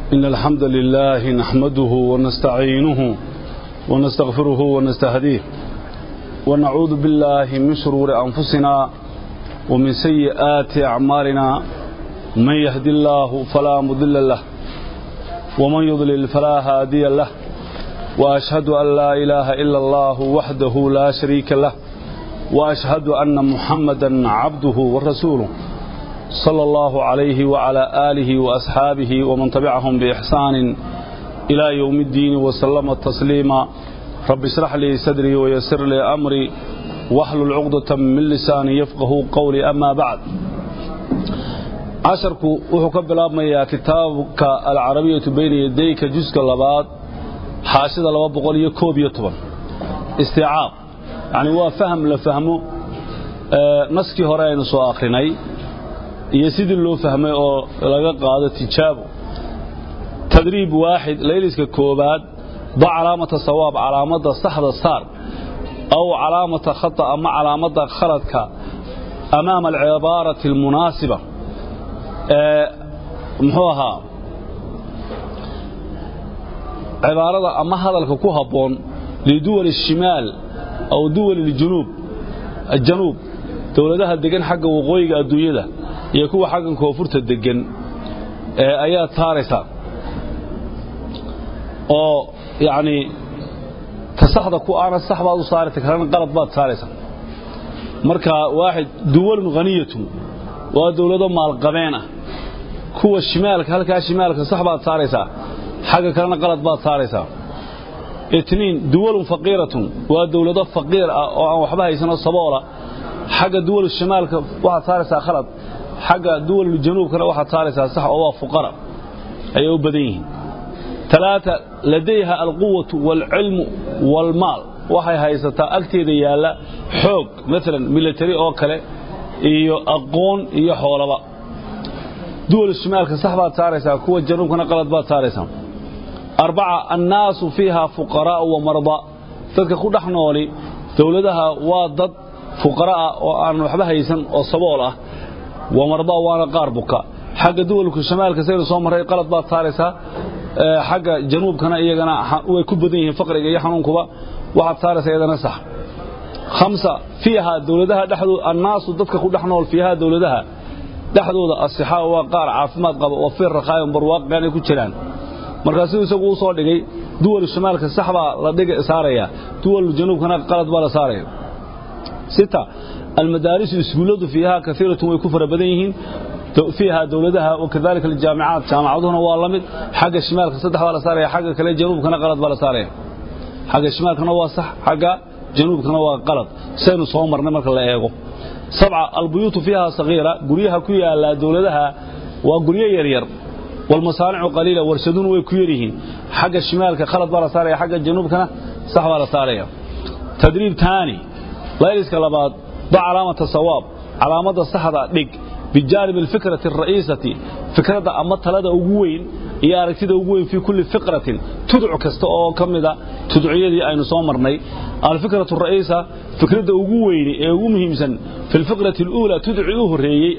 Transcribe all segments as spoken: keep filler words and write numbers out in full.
إن الحمد لله نحمده ونستعينه ونستغفره ونستهديه ونعوذ بالله من شرور أنفسنا ومن سيئات أعمالنا من يهد الله فلا مضل له ومن يضلل فلا هادي له وأشهد أن لا إله إلا الله وحده لا شريك له وأشهد أن محمدا عبده ورسوله صلى الله عليه وعلى آله وأصحابه ومن تبعهم بإحسان إلى يوم الدين وسلم تسليما رب اشرح لي صدري ويسر لي أمري واحلل عقدة من لساني يفقه قولي أما بعد عشرك وحكب الأبمية كتابك العربية بين يديك جزء اللبات حاشد اللبات بقولي كوب يطبن استيعاب يعني هو فهم لفهمه آه نسكي هرين سو آخريني يسيد اللو فهمه أو لغا قادة تجابه تدريب واحد ليلسك كوبات ضع علامة صواب علامة صحة الصار أو علامة خطأ أما علامة خلطك أمام العبارة المناسبة أه محوها عبارة أما هذا الكوهبون لدول الشمال أو دول الجنوب الجنوب دولتها الدقن حق وقويق الدوية يكون حقا كوفرت الدقن أه آيات تارسة أو يعني تصحد كو أنا الصحبة وصارت كلام غلط بات ثالثا مركا واحد دول غنية ودولة مال قبينة كو الشمال هلكا شمالك الصحبة ثالثا حاجة كلام غلط بات ثالثا اثنين دول فقيرة ودولة فقيرة أو وحبها يسنا الصبورة حاجة دول الشمال واحد ثالثا خلط حاجة دول الجنوب كان واحد ثالثا صح أو فقراء أيوة بدين ثلاثة لديها القوة والعلم والمال وحي هايستا أكتيدا يالا حوق مثلا ميليتري أو كله إيو أقون إيو حولبا دول الشمال كصحبات تاريسا كوة الجنوب كنا قلت بات تاريسا أربعة الناس فيها فقراء ومرضى تذكر خود احنولي دولتها وضد فقراء وأن وحبها يسن وصبولة ومرضى وانا قاربك حق دول الشمال كسير صومر قلت بات تاريسا حاجة جنوب كنا إيجانا ويكبدين فقرية يحنونكوا واحد ثالث أيضا صح خمسة فيها دولتها دحدو الناس ضدك خود احنا فيها دولتها دحدو الصحة وقار عافمات قب وفير رخايم برواق يعني كتيران مركزي يسوق صور دقي دول الشمال كالسحبة لدقي إسارية دول الجنوب كنا قلت بلا سارية ستة المدارس السكولات فيها كثيرة ويكفر بديهن فيها دولتها وكذلك الجامعات جامعاتنا والله حق الشمال صدح ولا صار حق كله جنوب كنا غلط ولا صار حق الشمال كنا صح حق جنوب كنا غلط سين صومرنا marka la eego سبعة البيوت فيها صغيرة غريها كويا لا دولتها وغريه يرير والمصانع قليلة ورشدون way ku yarihiin حق الشمال كغلط ولا صار حق الجنوب كنا صح ولا صار تدريب ثاني لا يسك لباد ضع علامة الصواب علامة الصحة دق بجانب الفكرة الرئيسة فكرة أما ثلاثة أقوين هي أركتها أقوين في كل فكرة تدعو كستأو كمدة تدعية دي أين صامرني الفكرة الرئيسة فكرة أقوين أقومهم سن في الفكرة الأولى تدعوه الرئي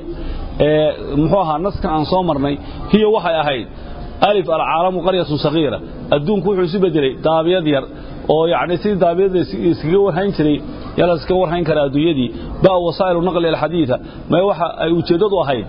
محوها النسك عن صامرني هي وحي أهيد ألف العالم قرية صغيرة الدون كوح يسيب دلي دابية دير أو يعني سيد دابية دي سكور هينتري يلا سكور هين كلا دويدي بقى وسائل النقل الحديثة ما يوحى يوجدوا هاي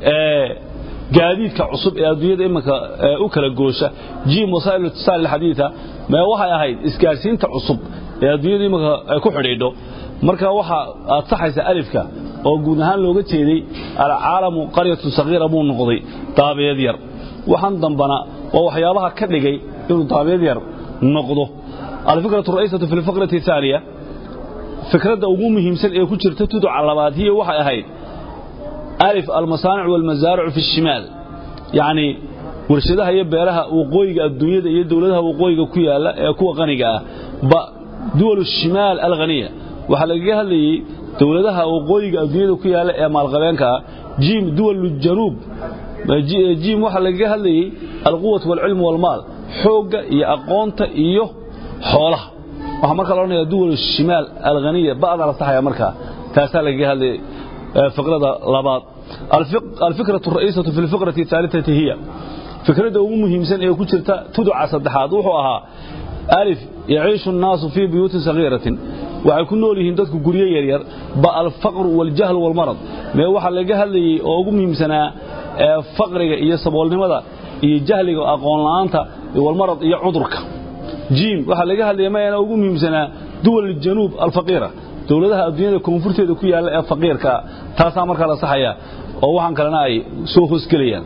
جديد كعصب الأدوية إما كأكل الجوشة جيم وسائل الاتصال الحديثة ما يوحى هاي إسكارسين كعصب الأدوية إما كحريدو مركا وحى الصحيح ألف كا وجودهان لو جت هذي العالم قرية صغيرة مو نقضي طابية دير وحنضم بنا ووحيالها كدجي إنه طابية دير نقضه الفكرة الرئيسة في الفقرة الثانية فكرة أقومهم سل يكون تدعو على بعض هي وحي هاي ألف المصانع والمزارع في الشمال يعني ورشدها يبقى لها وقويق الدنيا دي دولتها وقويق كويا لا كوا غنية دول الشمال الغنية وحلقها اللي دولتها وقويق الدنيا كويا لا مال غبانك جيم دول الجنوب جيم وحلقها اللي القوة والعلم والمال حوج يأقونت إيوه حولها وهم قالوا دول الشمال الغنية بعض على صحيح مركها تاسالك هذه فقرة لبعض الفكرة الرئيسة في الفقرة الثالثة هي fikrada ugu muhiimsan ee ku jirta tuduca saddexaad wuxuu ahaa alif yaciishu an-naasu fi buyuutin saghiratin waxay ku nool yihiin dadku guryo yar yar ba al-faqr wal jahl wal marad mee waxa laga hadlayay oo ugu muhiimsanaa faqriga iyo saboolnimada iyo jahliga aqoon la'aanta wal marad iyo cudurka jiim waxa laga hadlayay ma yana ugu muhiimsanaa duwal januub al-faqira dawladaha adduunyada koonfurteeda ku yaala ee faqirka taasa marka la saxaya oo waxaan kalena ay soo hoos galayaan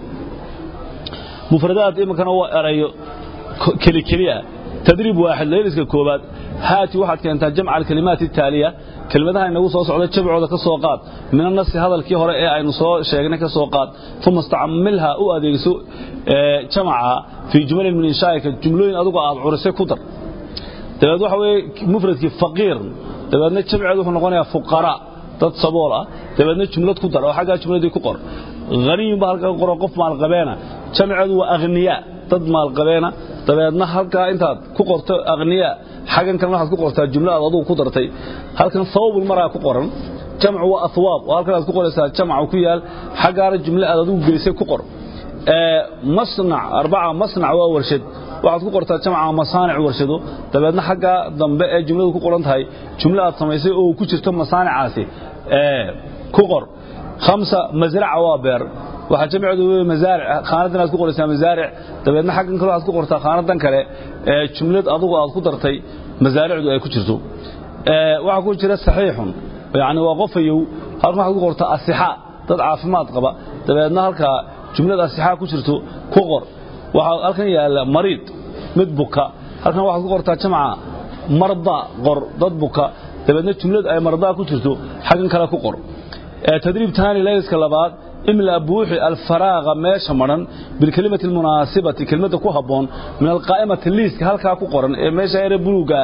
mufradaat imkana waa erayo kali kaliya tadriib waaxid leeliska koobaad haati waxaad keentaa jamca al-kalimaat at-taaliya kelmadaha inagu soo socda jabcooda ka soo qaad min an-nas hadalkii hore ee aynu soo sheegnay ka soo qaad thumma istacmilha u adeegso jamca fi jumal min inshaa'ika jumlooyin adigu aad curisay ku dar dabad waxa weey mufradkii faqiir dabadna jamceedu wuxuu noqonayaa fuqara dad sabool ah dabadna jumlad ku dar oo xaga jumladii ku qor غني ba halka qoro qof maal qabeena jamceedu waa aghniya dad maal qabeena dabadna halka intaad ku qorto aghniya xagan kan waxaad ku qortaa jumla aad adigu ku dartay halkan sawbul maraa ku qoran jamcu waa athwaab oo halka aad ku qoraysaa jamcu ku yaal xagaara jumla aad adigu gelisay ku qor ee masnac arba'a masnac waa warshad waxaad ku qortaa jamca masaanic warshado dabadna xaga dambe ee jumladu ku qoran tahay jumla aad samaysay oo ku jirto masaanicaasi ee ku qor خمسة مزرعة وابر waxa jamcidu mazaaric khaanadan aad ku qoraysaa mazaaric dabeedna xaqan kale aad ku qortaa khaanadan kale ee jumlad adigu aad ku dartay mazaaricdu ay ku jirto ee waxa ku jira saxiixun yaani waa qofayow halka waxa ku qortaa asixa dad caafimaad qaba dabeedna halka jumlada asixa ku jirto ku qor waxa halkan yaala mariid mid buka halkan waxa ku qortaa jamca marda qor dad buka dabeedna jumlad ay marda ku jirto xaqan kale ku qor تدريب ثاني ليس كلابات إملا بوحي الفراغ ماشا مرن بالكلمة المناسبة كلمة كوهبون من القائمة الليس هل كاكو قرن ماشا يربلوغا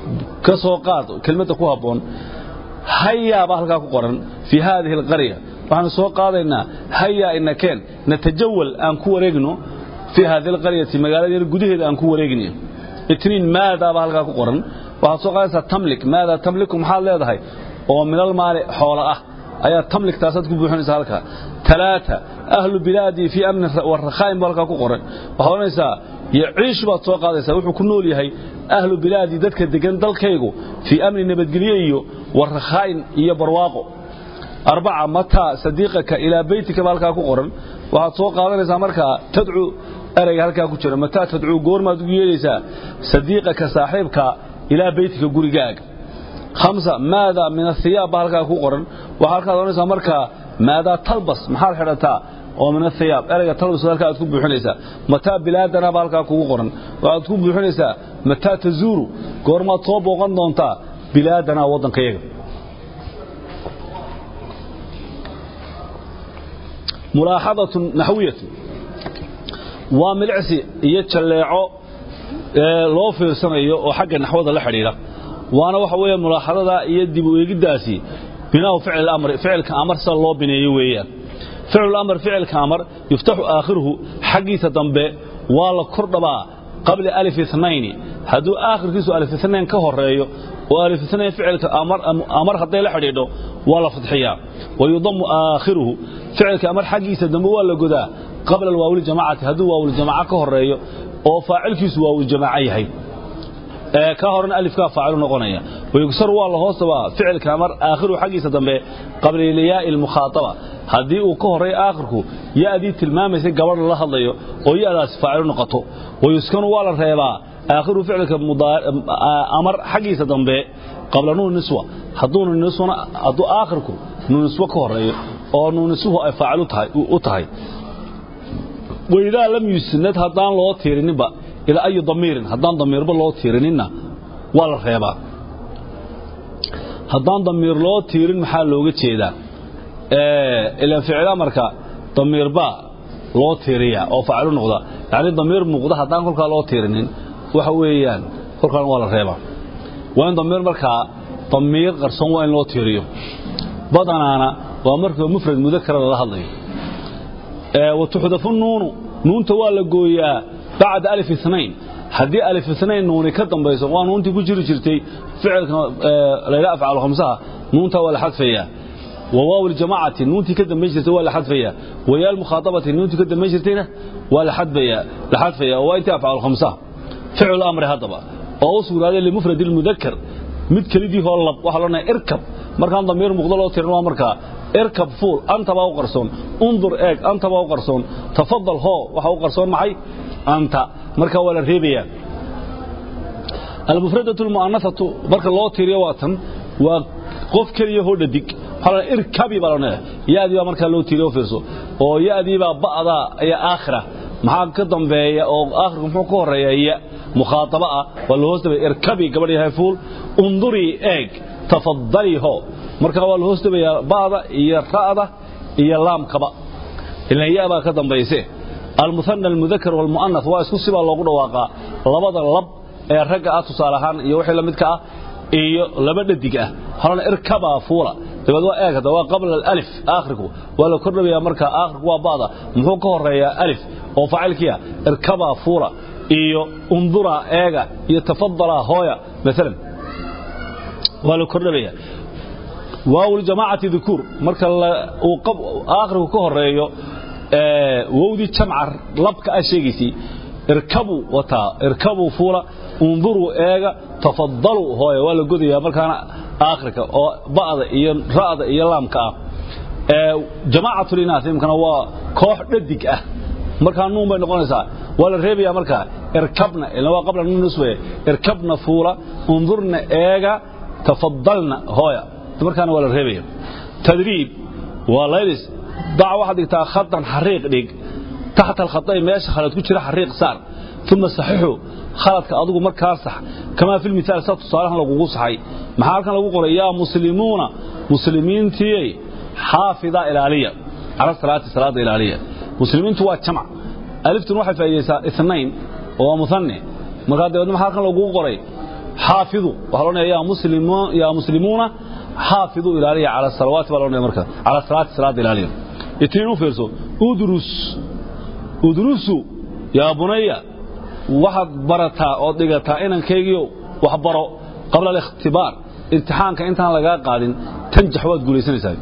كسوقات كلمة كوهبون هيا بهل كاكو قرن في هذه القرية وعن سوقات إنا هيا إنا كان نتجول أن كوريجنو في هذه القرية مقالة يرقوده أن كوريجني اثنين ماذا بهل كاكو قرن وعن سوقات تملك ماذا تملك محال هذا هاي ومن المال حولأه ayaa tamlik taasad ku buuxinaysa halka ثلاثة ahlu biladi fi amn wa rakhaim balka ku qoran waxa oranaysa yaciish baad soo qaadaysaa wuxuu ku nool yahay ahlu biladi dadka degan dalkaygu fi amn nabadgeliyo iyo wa rakhaim iyo barwaaqo arba'a mata sadiqaka ila baytika balka ku qoran waxa soo qaadanaysaa marka tadcu erayga halka ku jira mata tadcu goormaad ugu yeelaysaa sadiqaka saaxiibka ila baytika gurigaaga خمسة ماذا من الثياب هلكا كو قرن وهلكا دونيسا marka ماذا تلبس maxaad xidhataa oo min الثياب erayga talbas halka aad ku buuxinaysaa mata bilaadana halka kugu qoran waad ku buuxinaysaa mata tazuru goorma soo booqan doontaa bilaadana wadankayaga mulaaxadatu nahwiyatu waa milcsi iyo jaleeco ee loo fiirsanayo oo xagga naxwada la xiriira وانا waxa weeye mulaaxadada iyo dib u eegidaasi binaa ficil amr ficilka amar sal loo bineeyo weeyaan ficil amr ficilka amr yuftahu aakhiruhu xaqiisa dambe waa la kordhaba qabla alif ithnayn haduu aakhirkiisu alif ithnayn ka horeeyo oo alif ithnayn ficilka amr amar haday la xidhiidho waa la fadxiyaa wayudamu aakhiruhu ficilka amr xaqiisa dambe waa la godaa qabla alwaawil jamaacati haduu waawil jamaaca ka horeeyo oo faacilkiisu waawil jamaaca yahay ka horan alifka faacilu noqonaya ويكسر والله هوسبا فعل كامر آخره حقيقة دنبه قبل الياء المخاطبة هذه وكهري آخره يأدي تلمامه قبل الله الله ويأدي فاعل نقطه ويسكن والله ريبا آخره فعل أمر حقيقة دنبه قبل نون النسوة حدون النسوة أدو آخركم نون النسوة كهري أو نون النسوة فاعل أطهي وإذا لم يسند هدان الله تيرين با إلى أي ضمير هدان ضمير بالله تيريننا والله ريبا haddaan damiir loo tiirin maxaa looga jeedaa ee ila ficil marka damiir ba loo tiiriya oo faacil noqda yaani damiir muuqda haddaan kolka loo tiirinin waxa weeyaan kolkaan waa la reebaa waa in damiir marka damiir qarsoon waa in loo tiiriyo badanaana waa marka mufrad mudakar la hadlayo ee watuhdafu nuunu nuunta waa la gooyaa bacda alif ithnayn haddii alif ithnayn nuuni ka dambayso waa nuuntii ku jiri jirtay ficilka la ila afcaal khamsaha nuunta wala xadfaya وواو الجماعة نونتي كده مجرته ولا حد فيها ويا المخاطبة نونتي كده مجرتنا ولا حد فيها لحد فيها وأنت أفعل خمسة فعل الأمر هذا بقى أوصل هذا لمفرد المذكر مد كليدي هو الله وحلنا اركب مركان ضمير مقدلة ترنوا مركا اركب فول أنت باو قرصون انظر إيك أنت باو قرصون تفضل هو وحو قرصون معي أنت مركا ولا ريبيا المفردة المؤنثة مركا الله تيري واتن وقف كليه هو دديك حلنا اركبي بالونه يأدي مركا الله تيري وفيسو ويأدي بعض يا آخرة maxaa ka dambeeya oo aakhirku muxuu ka horeeyaa mukhaatabaa wala hoostaba irkabi gabadhii hayfuul unduri eeg tafadali ho marka wala hoostaba baada iyo raada iyo laamkaba ilaa yaaba ka dambeeyse المثنى المذكر والمؤنث waa isku siba loogu dhawaaqa labada lab ee ragga ah tusaalahan iyo wixii la midka ah iyo laba dhadig ah halna irkaba fuula dabad waa eegada waa qabla alif aakhirku wala kordhaya marka aakhirku waa baada muxuu ka horeeyaa alif oo faacilkiya irkaba fuula iyo undura eega iyo tafadala hooya mesela wala kordhaya waaw jamaacati dhukur marka uu qab aakhirku ka horeeyo ee wawdi jamcar labka asheegisi irkabu wata irkabu fuula unduru eega tafadalu hooya wala gudaya markaana aakhirka oo baada iyo raada iyo laamka ee jamaacatu linaas imkana waa koox dhadig ah marka nuun bay noqonaysaa wala reebiya marka irkabna ila waa qabla nuun usway irkabna fuula undurna eega tafadalna hooya markaana wala reebiya tadriib waa laylis ضع واحد يتا خطا حريق ديق تحت الخطين ماشي خلط كجيره حريق صار ثم صححه خلطك ادغو marka sax kama fil misaal sa tusaalahan lagu saxay maxaa halkan lagu qoray yaa muslimiina muslimiintii xaafida ilaaliya ala salaati salaada ilaaliya muslimiintu waa jamac aliftun waxa faayeysa ithnain oo musanni marka dadna maxaa halkan lagu qoray xaafidu waxa loo leeyahay muslimiin yaa muslimuuna xaafidu ilaaliya ala salawaati wala marka ala salaati salaada ilaaliya يتينو فيرسو ادرس ادرسوا يا بني واحد برتا او دغتا انكيغيو wax baro qabla al-ikhtibar imtixaanka intaan laga qaadin tanjax waad guuleysanaysaa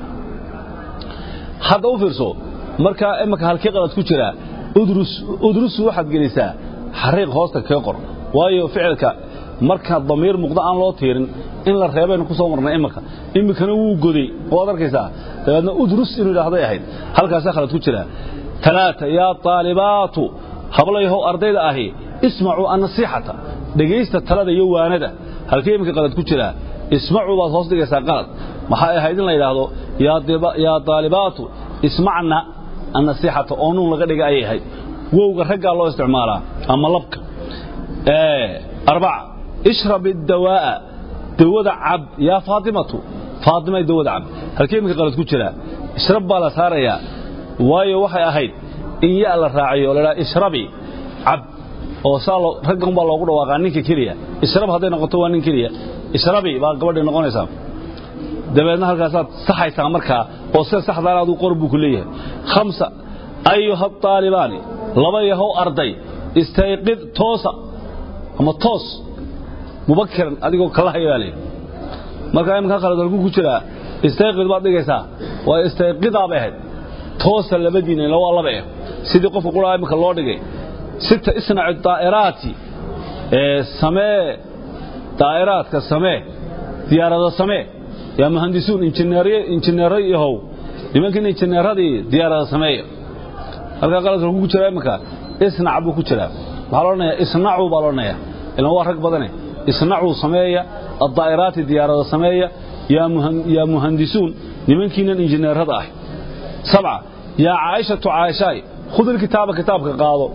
hada u fiirso marka imaka halkii qalad ku jira udrus udrus waxaad gelaysaa xariiq hoosta ka qor waayo ficilka marka damiir muqda aan loo tiirin in la reebay ku soo marnay imaka imikana wuu goday oo arkaysaa dadna udrus inuu ilaahay ahayd halkaas khalad ku jira talaata ya talibatu hablayaho ardayda ahi isma'u an-nasihata dhageysta talada iyo waanada halkii imika qalad ku jira isma'u baad hoos dhigaysaa qalad maxay ahayd in la yiraahdo ya ya talibatu isma'na an-nasihata oo nuun laga dhigay ay ahayd wowga ragga loo isticmaalaa ama labka ee arba'a اشرب الدواء دواء عب يا فاطمه فاطمه دواء عب halkii imika qalad ku jira ishrab bala saaraya waayo waxay ahayd in yaa la raaciyo la ishrabi ab oo saalo raggan baa loogu dhawaaqaa ninka kaliya ishrab haday noqoto waa nin kaliya ishrabi baa gabadha noqonaysa dabeedna halkaas aad saxaysaa marka oo si saxda ah uu qorbu ku leeyahay khamsa ayuha talibani laba yahow arday istayqid toosa ama toos mubakkiran adigoo kala hayaalay marka imka qalad ku jira istayqid baad dhigaysaa waa istayqida baad toosa labadiina la waa laba sidii qofku quraay imka loo dhigay sita isna daa'irati ee samee daa'iraadka samee diyaarada samee ya muhandisuun injineeriye injineeray yahow nimankan injineeradii diyaarada samee halka qalad ku jira imka isna abu ku jira waxa loo leeyahay isna'u baa loo leeyahay ilaa waa rag badan isna'u sameeya الدائرات ديارة سماية يا يا مهندسون لمنكين الانجنير هذا سبعة يا عائشة عائشة خذ الكتاب كتابك قاضوا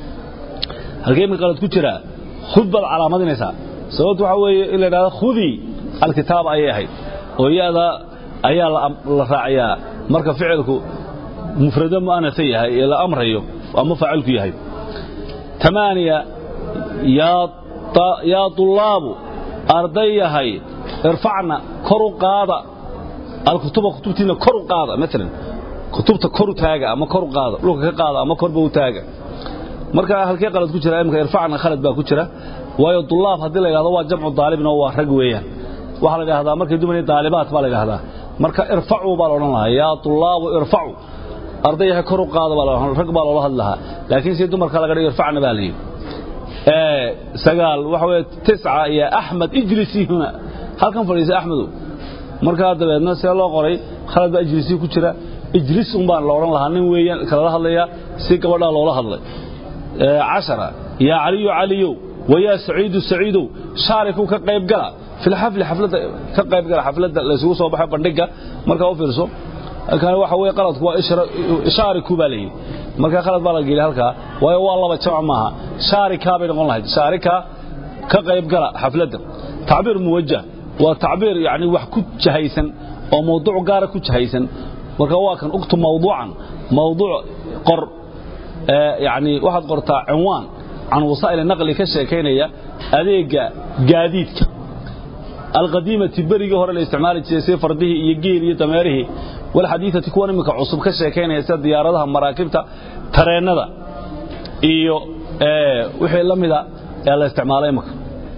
الجيم قالت كتيرة خذ بالعلامات نساء سوت وحوي إلا خذي الكتاب أيهاي وهي هذا أيها الراعية مركب فعلك مفردا مؤنثية إلى أمر هيو أما فعلك يهاي ثمانية يا يا طلاب أرضيهاي ارفعنا كرو قاضة الكتب كتبتنا كرو قاضة مثلا كتبت كرو تاجا أما كرو قاضة لوك قاضة أما كرو تاجا مركا هالكي قالت كتير أيامك ارفعنا خالد بقى كتيرة ويا الطلاب هذول اللي هذا جمع الطالب نواه رجويا وحلا هذا مركا دومني طالبات ما لقى هذا marka irfacu baa oran lahaa yaa tullaab irfacu ardayha kor u qaado baa rag baa loo hadlaha laakiin si dumarka laga dhigo irfacna baa leeyahay ee sagaal waxa weeye tisca ya ahmed ijlisi huna halkan fadhiisa ahmedu marka dabeedna see loo qoray khalad baa ijlisi ku jira ijlis un baan la oran lahaa nin weeyaan kala hadlaya si gabadha loola hadlay ee عشرة يا علي علي ويا سعيد سعيد شاركوا كقيب قلا في الحفل حفلة كقيب قلا حفلة لا سو soo baxay bandhiga marka oo fiirso kan waxa way qalad waa isharaku balay marka qalad baa la geeyay halka way waa laba jamac maaha sharika bay noqon lahayd sharika ka qayb gala xafladda taabir muwajjah waa taabir yaani wax ku jahaysan oo mowduuc gaar ah ku jahaysan marka waa kan ogto mowduucan mowduuc qor يعني واحد قرطة عنوان عن وسائل النقل كشيكينية أذيق جاديدك القديمة تبريق هو الاستعمال السياسي فرده يجير يتماره والحديثة تكون مك عصب كشيكينية سد ديارها مراكبتها ترينا ذا إيو اه وحي لم ذا الاستعمالي مك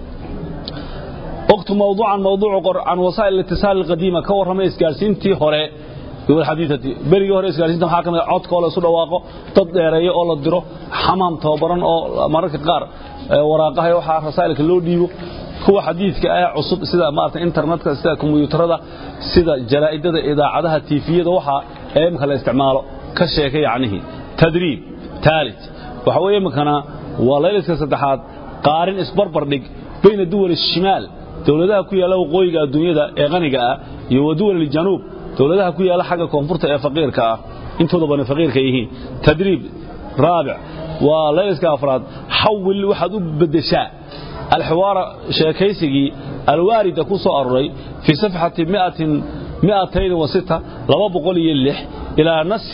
اكتب موضوعا موضوع قر عن وسائل الاتصال القديمة كورها ما يسكارسين تي هوري يقول حديثتي بريغ هore isgaarsiinta waxa kamid cod koola soo dhawaaqo dad dheereeyo oo la diro xamaam tababaran oo mararka qaar waraaqaha waxa rasaa'ilka loo dhiibo kuwa xadiiska ah cusub sida maarta internetka sida kombiyuutarada sida jaraa'idada idaacadaha tifiyada waxa ay imka la isticmaalo ka sheekay yaanihi tadriib thalith waxa weeye makana walaaliska saddexaad qaarin isbarbar dhig bayna duwal shimaal dawladaha ku yaala waqooyiga adduunyada ee qaniga ah iyo duwal januub dawladaha ku yaala xagga koonfurta ee faqiirka ah intooda badan faqiirka yihiin tadriib raabic waa layska afraad xawil waxad u bedeshaa الحوار شاكيسي الوارد كوسو أروري في صفحة مئة مئتين وستة لما بقول يلح إلى نص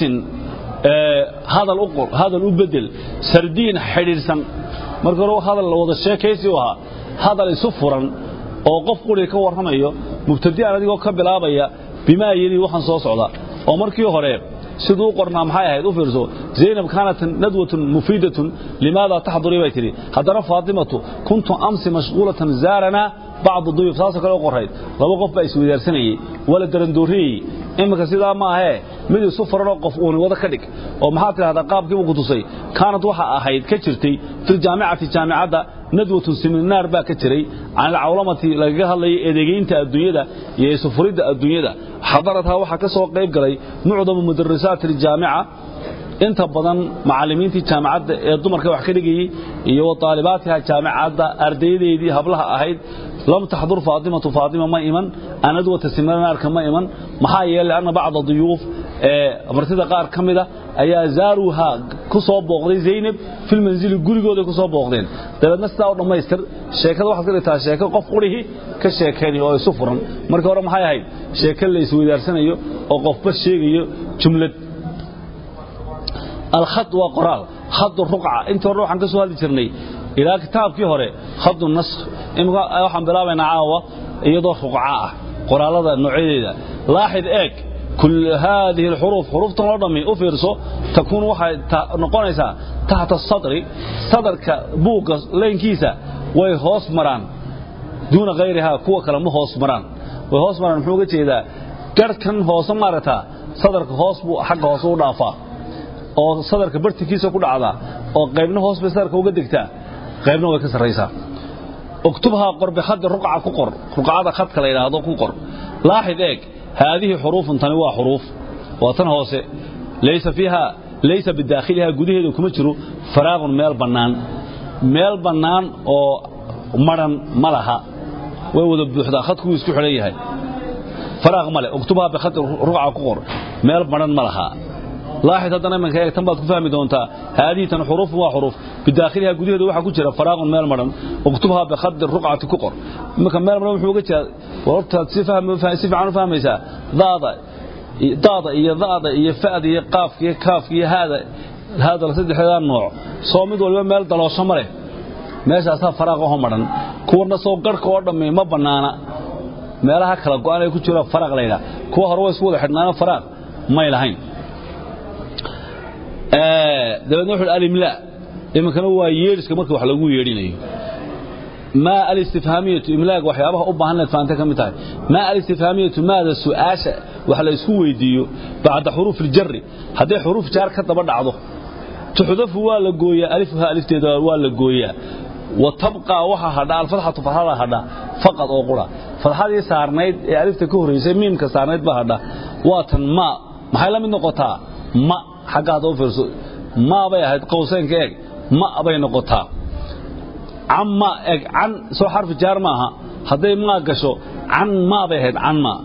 آه هذا الأقر هذا الأبدل سردين حريرسا مرقروا هذا الوضع الشاكيسي وها هذا لسفرا وقف قولي كور هميو مبتدئ على ذلك وكبلابيا بما يلي وحن صوص عضا ومركيو هريب sidoo qornaa maxay ahayd u fiirso Zainab kanat nadwatun mufidatun limaada tahduri baytiri hadara Faatimatu kuntu amsi mashghulatan zarana ba'd dhuyuf saasa kale qorayd laba qof baa isweydaarsanayay wala darandooriyay imika sidaa ma ahe mid isu farano qof oo wada ka dhig oo maxaa tiraahdaa qaabkii uu tusay kanad waxa ahayd ka jirtay fil jaamicati jaamicada nadwatun seminar baa ka jiray aan cawlamati laga hadlayay eedegeynta adduunyada iyo sufurida adduunyada حضرتها waxa ka soo qayb galay mucdam mudarrisaat jaamica inta badan macallimiintii jaamacada ee dumarka wax ka dhigayay iyo taalibaadka jaamacada ardaydeedii hablaha ahayd lam taxdur Faatima Faatima ma iman anadu wata siminaarka ma iman maxaa yeelay ana bacd duyuuf ee martida qaar kamida ayaa zaaruha ku soo booqday Zainab fil manzil gurigooda ku soo booqdeen dabadna sidaa u dhameystir sheekada waxa ka dhigtaa sheeko qof qurihi ka sheekeynay oo isu furan marka hore maxay ahayd sheeko la isweydaaranayo oo qofba sheegayo jumlad الخط وقرال خط الرقعة انت روح عن كسو هذه جرني الى كتاب كي هره خط النسخ امغا waxaan bilaabayna caawa iyadoo ruqaa qoraalada noocyada لاحظ اك كل هذه الحروف حروف تنظمي او فيرسو تكون waxay noqonaysaa تحت السطر صدرك buuga leenkiisa way hoos maraan دون غيرها kuwa kale ma hoos maraan way hoos maraan wuxuu uga jeedaa garkan hoos marata صدرك hoos buu xaq hoos u dhaafaa oo sadarka bartikiisa ku dhacda oo qaybna hoos bay sadarka uga digtaa qaybna way ka sareysaa اكتبها قرب خد رقعه ku qor ruqacada khadka la yiraahdo ku qor لاحظ اك هذه حروف tani waa حروف وatan hoose ليس فيها ليس بداخلها gudaheedu kuma jiro faraaq meel banaan meel banaan oo maran malaha way wada buuxda khadku isku xiran yahay faraaq male اكتبها بخد رقعه ku qor meel maran malaha لاحظ هذا من كيف تنبض كفهم دونتا هذه تن حروف وحروف بداخلها جديده waxa ku jira faraaq meel maran اكتبها بخد الرقعه كقر marka meel maran wuxuu uga jeedaa warta si faham si fiican fahmaysa daada daada iyo daada iyo faad iyo qaaf iyo kaaf iyo hada hada saddexda nooc soo mid walba meel daloosho mare meeshaas faraaq oo maran kuwana soo garka oo dhamay ma banaana meelaha kala go'an ay ku jira faraaq leeyahay kuwa hore way isku wada xidhnaana faraaq ma ilahayn ee dabadna wuxuu alimla iman kana waa yeeriska markii wax lagu yeerinayo ما الاستفهامية إملاق وحيابها أبا هنلت فأنت كم تاعي ما الاستفهامية ماذا السؤال وحلا يسكوي ديو بعد حروف الجر هذه حروف جار كتب بعضه تحذف ولا جوية ألفها ألف تدا ولا جوية وتبقى وحها هذا الفتحة تفعلها هذا فقط أقوله فهذه صارنيد ألف تكهر يسميهم كصارنيد بهذا واتن ما محلا من نقطة ما حاجات أوفرس ما بيهد قوسين كيك ما بين نقطة عما عن سو حرف جار معها هذا ما قشوا عن ما بيهد عن ما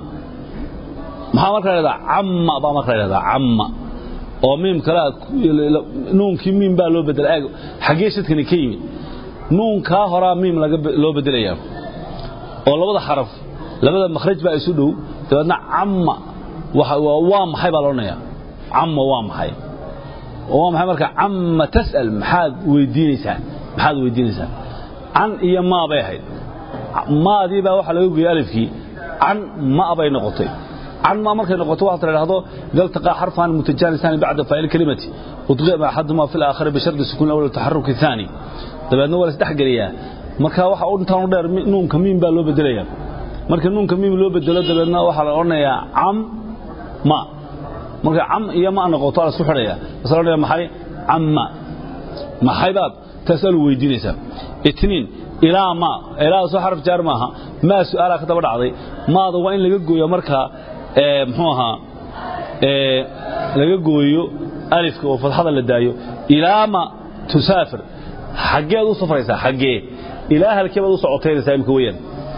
ما مرة هذا عما با مرة هذا عما وميم كلا نون كي ميم با لو بدل اغ حقيشت كني كيمي نون كا هورا ميم لو بدليا oo labada xaraf labada makhraj ba isu dhow dadna amma waxa waa maxay baa loonaya amma waa maxay waa maxay marka amma tasal maxaad weydiinaysaa maxaad weydiinaysaa an iyo ma bay ahayd maadi baa waxa lagu geeyay alifkii an ma bay noqotay عن ما مركز نقطة واحدة لهذا قلت قا حرفان متجانسان بعد فاعل كلمة وتغيب أحدهما في الآخر بشرط السكون الأول والتحرك الثاني طبعا نقول استحقرية مركز واحد أقول تانو دار نون كمين باللو بدلية مركز نون كمين باللو بدلية طبعا واحد قلنا يا عم ما مركز عم يا ما نقطة على سحرية صار يا محي عم ما محيباب تسأل ويدينيسا اثنين إلى ما إلى سحر جار ماها ما سؤال كتب العضي ما ضوء إن لجوجو يا مركز ee muxuuha ee laga gooyo alifka oo fadhada la daayo ilaama tusaafir xageed u safraysaa xagee ilaa halkeed u socotaysaa imka weeyaan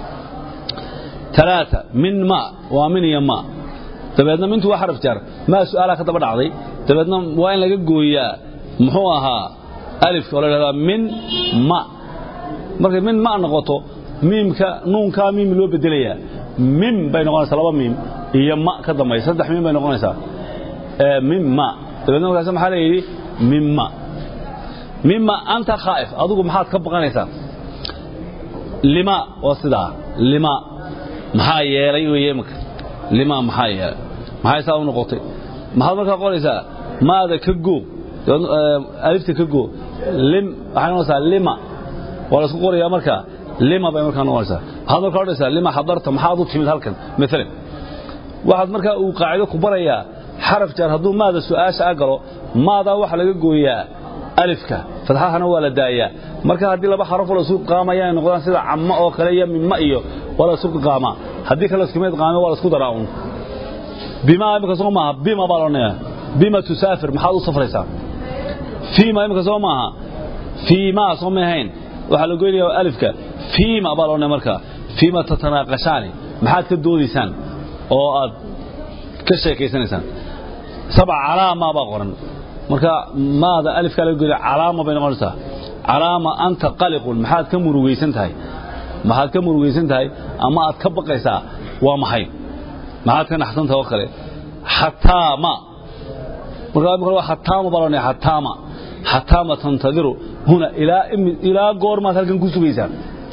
ثلاثة من ما ومن يما تبعنا منtu waa xaraf jar ma su'aala ka daba dhacday tebadna waa in laga gooyaa muxuu ahaa alif oo la yiraahdo min ma marka min ma noqoto miimka nuunka miim loo bedelayaa mim bay noqonaysaa laba miim iyo ma ka damay saddex miim bay noqonaysaa ee mimma tebadna markaas maxaa la yiri mimma mimma anta khaif adigu maxaad ka baqanaysaa lima wasida lima maxaa yeelay weeyimka lima maxaa yeelay maxay saa u noqotay maxaad markaa qoraysaa maada ka goo alifta ka goo lim waxay noqonaysaa lima wala isku qorayaa markaa lima bay markaa noqonaysaa maxaad markaa qoraysaa lima hadarta maxaad u timid halkan mesela waxaad markaa uu qaacido ku barayaa xaraf jar hadduu maada su'aasha agalo maada waxa laga gooyaa alifka fadhahana waa la daayaa marka hadii laba xaraf la isku qaamayaan noqdaan sida amma oo kale iyo mimma iyo wala isku qaama hadii kala isku mid qaamo wala isku daraaun bima imka soo maaha bima balonaya bima tusaafir maxaad u safraysaa fiima imka soo maaha fiima soo maahayn waxa la gooyaa alifka fiima balonaya marka fiima tatanaaqashaani maxaad ka doodisaan oo aad ka sheekaysanaysan sab'a calaama ba qoran marka maada alifka la gooyaa calaama bay noqonaysaa calaama anta qaliqun maxaad ka murugaysan tahay maxaad ka murugaysan tahay ama aad ka baqaysaa waa maxay maxaad ka naxsan tahay oo kale hatama marka marka hatama balonay hatama hatama tantadiru huna ila ila goorma halkan ku sugaysan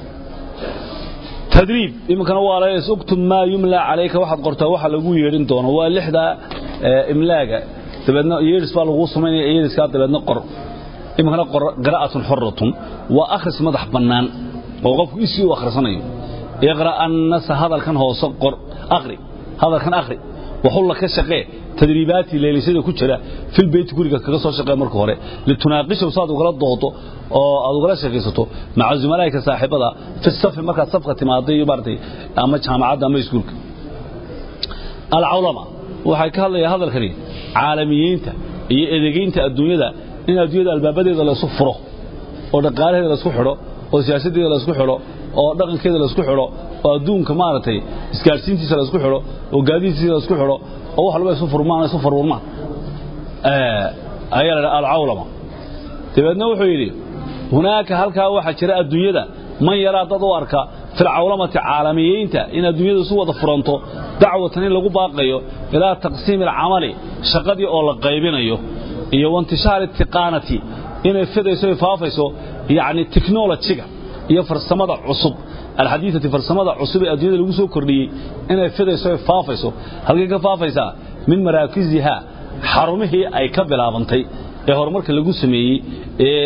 tadriib imkana waa la isugtum ma yumla alayka waxad qortaa waxa lagu yeerin doono waa lixda imlaaga dabadna yeeris baa lagu sameeyay yeeris ka dabadna qor imkana qor qiraa'atun hurratun wa akhris madax banaan oo qofku isii u akhrisanayo iqra an-nas hadalkan hoos qor akhri hadalkan akhri وحول كشقة تدريباتي اللي يصير كتيرة في البيت كوريك كقصة شقة مركو هره للتناقش وصاد وغلط ضغطه أو غلط شقيسته مع زملائك صاحب هذا في الصف مركز صفقة ماضي وبرتي أما جامعة عاد أما يسكولك العلماء وحكى الله هذا الخليل عالميين تا إذا جينت الدنيا ده إن الدنيا ده الباب ده لا صفره ودقاره ده لا صفره وسياسة ده لا صفره oo dhaqan keeda la isku xiro oo adduunka maartay iskaarsiintiisa la isku xiro oo gaadiidkiisa la isku xiro oo wax walba isku furmaan isku furmaan ee ayala al-awlama tibadna wuxuu yiri hunaaka halka waxa jira adduunyada man yara dad u arka fil awlamati caalamiyiinta in adduunyadu soo wada furanto dacwatan in lagu baaqayo ila taqsiim al-amali shaqadii oo la qaybinayo iyo wantishaar tiqaanati inay fidayso faafayso yaani technology iyo farsamada cusub alxadiithati farsamada cusub ee adduunyada lagu soo kordhiyay inay fidayso faafayso halkii ka faafaysa min maraakiziha xarumihii ay ka bilaabantay ee horumarka lagu sameeyay ee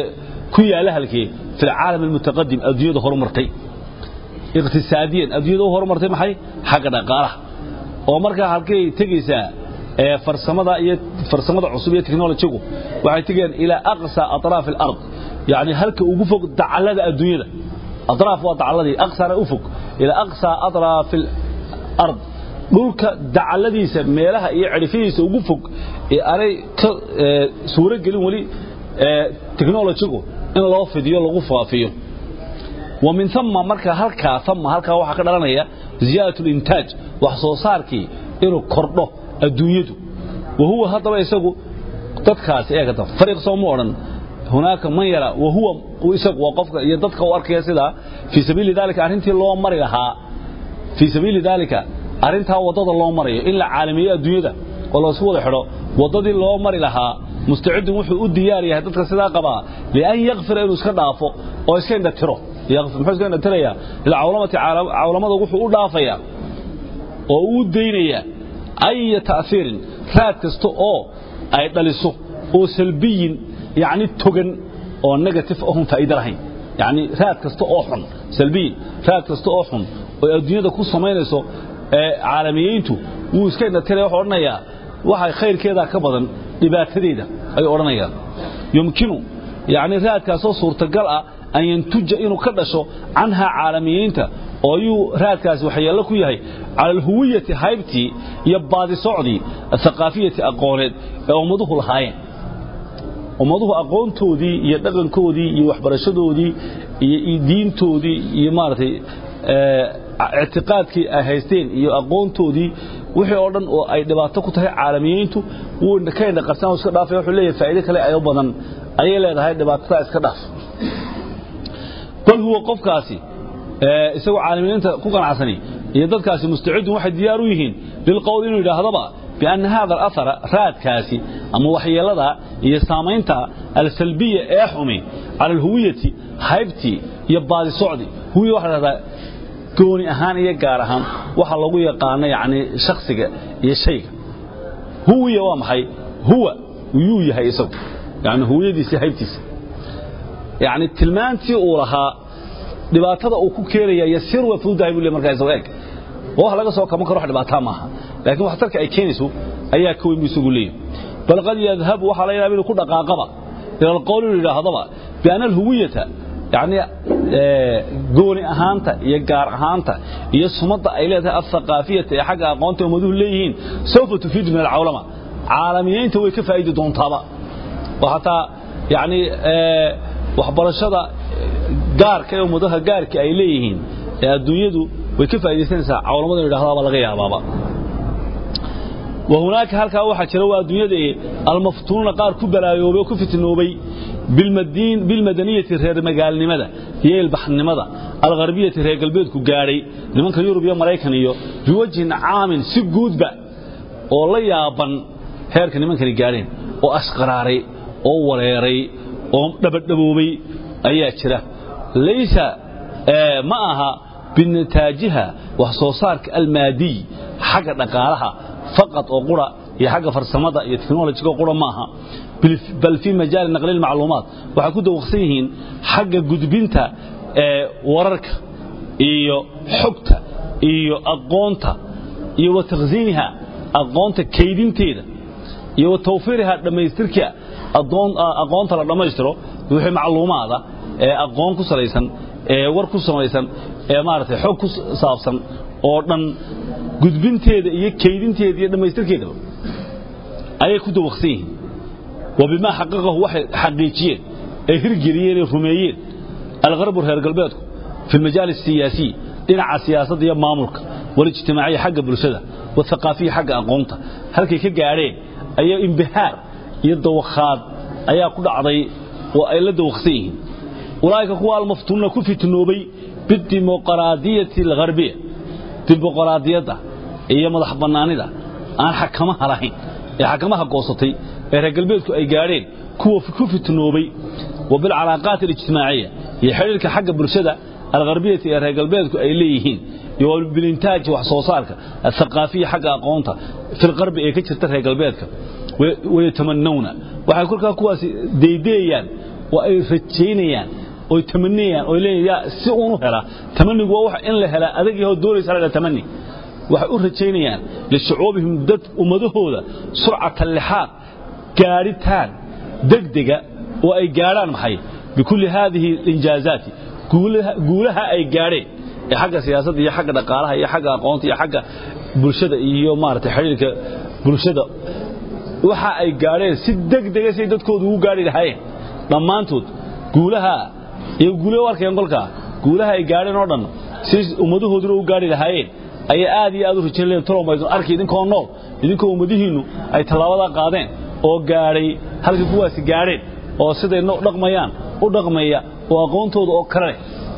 كويا لهلكي في العالم المتقدم أدوية هرمرتي اقتصاديا أدوية هرمرتي محي حق دقالة ومركا halkay tagaysa ee farsamada iyo farsamada cusub ee technology-gu waxay tageen ila aqsa atraf al-ard yani halka ugu fog dacalada adduunyada atraf waa dacaladii aqsana u fog ila aqsa atraf al-ard dhulka dacaladiisa meelaha iyo cirfihiisa ugu fog ee aray ka suuro gelin wali ee technology-gu in loo fidiyo lagu faafiyo ومن ثم marka halka ثم halka waxa ka dhalanaya ziyadatu al-intaj wax soo saarkii inuu kordho adduunyadu وهو hadaba isagu dadkaas ee gada fariiq soo moodan هناك من يرى وهو isagu waa qofka iyo dadka u arkaya sida fi sabiil dalika arintii loo mari lahaa fi sabiil dalika arinta wadada loo marayo in la caalamiyo adduunyada oo loo soo wada xiro wadadii loo mari lahaa mustacid wuxuu u diyaar yahay dadka sida qaba lian yaghfir inuu iska dhaafo oo iska inda tiro يغفر محسن أن تريا العولمة عولمة وحو أضافيا أو دينيا أي تأثير رات كستو أو أي دلسو أو سلبي يعني توجن أو نيجاتيف أهم فائدة رهين يعني رات كستو أوحن سلبي رات كستو أوحن والدنيا ده كل سماينسو عالميينتو وسكين تريا وحورنا يا وحي خير كذا كبدن إبات هذيدا أي أورنا يا يمكنه يعني رات كستو صورة الجرأة أن ينتج إنه كدشوا عنها عالميينتا أو يو رادكاس وحيلا كوياهي على الهوية هايبتي يبادي سعودي الثقافية أقونت أمضوه الهاين أمضوه أقون تودي يدقن كودي يوحبرشدو دي يدين تودي يمارتي اه اعتقادك أهيستين يأقون تودي وحي أوردن أي دباتكو تهي عالميينتو وكاين قرسان وسكداف يوحي فائدة لي أيضا أي لها هاي دباتكا اسكداف بل هو قف كاسي يسوي عالمين كوكان عسني يدد كاسي مستعد واحد ديارويهن للقول إنه إذا هضبا بأن هذا الأثر راد كاسي أما وحي لذا يسامينتا السلبية إيحومي على الهوية هايبتي يبادي سعودي هو واحد هذا كوني أهاني يقارهم واحد لغو يقانا يعني شخصي يشيك هو يوامحي هو ويوي هايسو يعني هو يدي سي هايبتيس يعني التلمانتي أولها dhibaatada uu ku keenaya yasir wa fuudahay buu leeyahay markaa isaga wax laga soo kama karo wax dhibaato maaha laakiin wax tarka ay keenayso ayaa ka weyn isugu leeyahay bal qad yadhab waxa la yaabay inuu ku dhaqaaqaba ila qowl ila hadaba baan al-huwiyata yani gooni ahaanta iyo gaar ahaanta iyo sumada ay leedahay af-thaqaafiyada ee xagga aqoonta umaduhu leeyihiin sawfa tufiid min al-ulama caalamiyiinta way ka faa'iido doontaaba waxa yani waxbarashada gaarka ee ummadaha gaarka ay leeyihiin ee adduunyadu way ka faa'iideysanaysaa cawlamada yiraahdaa laga yaabaaba وهناك halka waxa jira waa adduunyada ee almaftuuna qaar ku balaayoobay ku fitnoobay bilmadin bilmadaniyati reer magaalnimada iyo ilbaxnimada algharbiyati reer galbeedku gaaray nimanka Yurub iyo Mareykan iyo biwajin aamin si guudba oo la yaaban heerka nimankani gaareen oo asqaraaray oo wareeray oo dabadhaboobay ayaa jira ليس معها بالنتاجها وحصوصارك المادي حق دقالها فقط وقرى هي حق فرسمده هي تكنولوجيا قرى معها بل في مجال نقل المعلومات وحكود وقسيهين حق قدبينتا وررك iyo xogta iyo aqoonta iyo taqsiinha aqoonta kaydinteeda iyo tawfiirha dhameystirka aqoon aqoonta la dhameystiro wixii macluumaada ee aqoon ku salaysan ee war ku samaysan ee maartay xog ku saabsan oo dhan gudbinteeda iyo kaydinteeda iyo dhameystirkeeda ayay ku dawaqseen wabima xaqaqahu waxa xaqiijiyeen ay hirgeliyeen rumeeyeen الغرب reer galbeedku في المجال السياسي dhinaca siyaasadda iyo maamulka wal ijtimaaciga xagga bulshada wa thaqaafiga xagga aqoonta halkay ka gaareen ayaa inbihaar iyo dawaqaad ayaa ku dhacday oo ay la dawaqseen ulaayka kuwa almaftuuna ku fitnoobay bidimoqraadiyada الغربيه dimuqraadiyada iyo madax banaanida aan xakamaha lahayn ee xakamaha goosatay ee reer galbeedku ay gaareen kuwa ku fitnoobay wabil calaaqaat الاجتماعيه iyo xiriirka xagga bulshada الغربيه ee reer galbeedku ay leeyihiin iyo bilintaaj wax soo saarka thaqaafiga xagga aqoonta fil qarbi ee ka jirta reer galbeedka way tamanawna waxa kulka kuwaas deedeeyaan وأي رجينيان ويتمنيان ويلين يا سئون هلا تمني جوا إن لهلا أذكي هو دوري سر تمني وحقول رجينيان للشعوبهم دت ومدهودا سرعة اللحاق كارثان دقدقة وأي جاران محي بكل هذه الإنجازات قولها قولها أي جارين يا حاجة سياسة يا حاجة دقالها يا حاجة قانون يا حاجة برشة يوم مارت حريك برشة waxa ay gaareen si degdeg ah dadkoodu u gaari lahaayeen dhamaantood guulaha iyo guulo warkeen qolka guulaha ay gaareen oo dhan si umadahoodu u gaari lahaayeen ay aad iyo aad u rajeen toromayso arkay idinkoo nool idinkoo umadihiinu ay talaabada qaadeen oo gaaray halka kuwaasi gaareen oo siday noo dhaqmayaan u dhaqmaya oo aqoontooda oo kale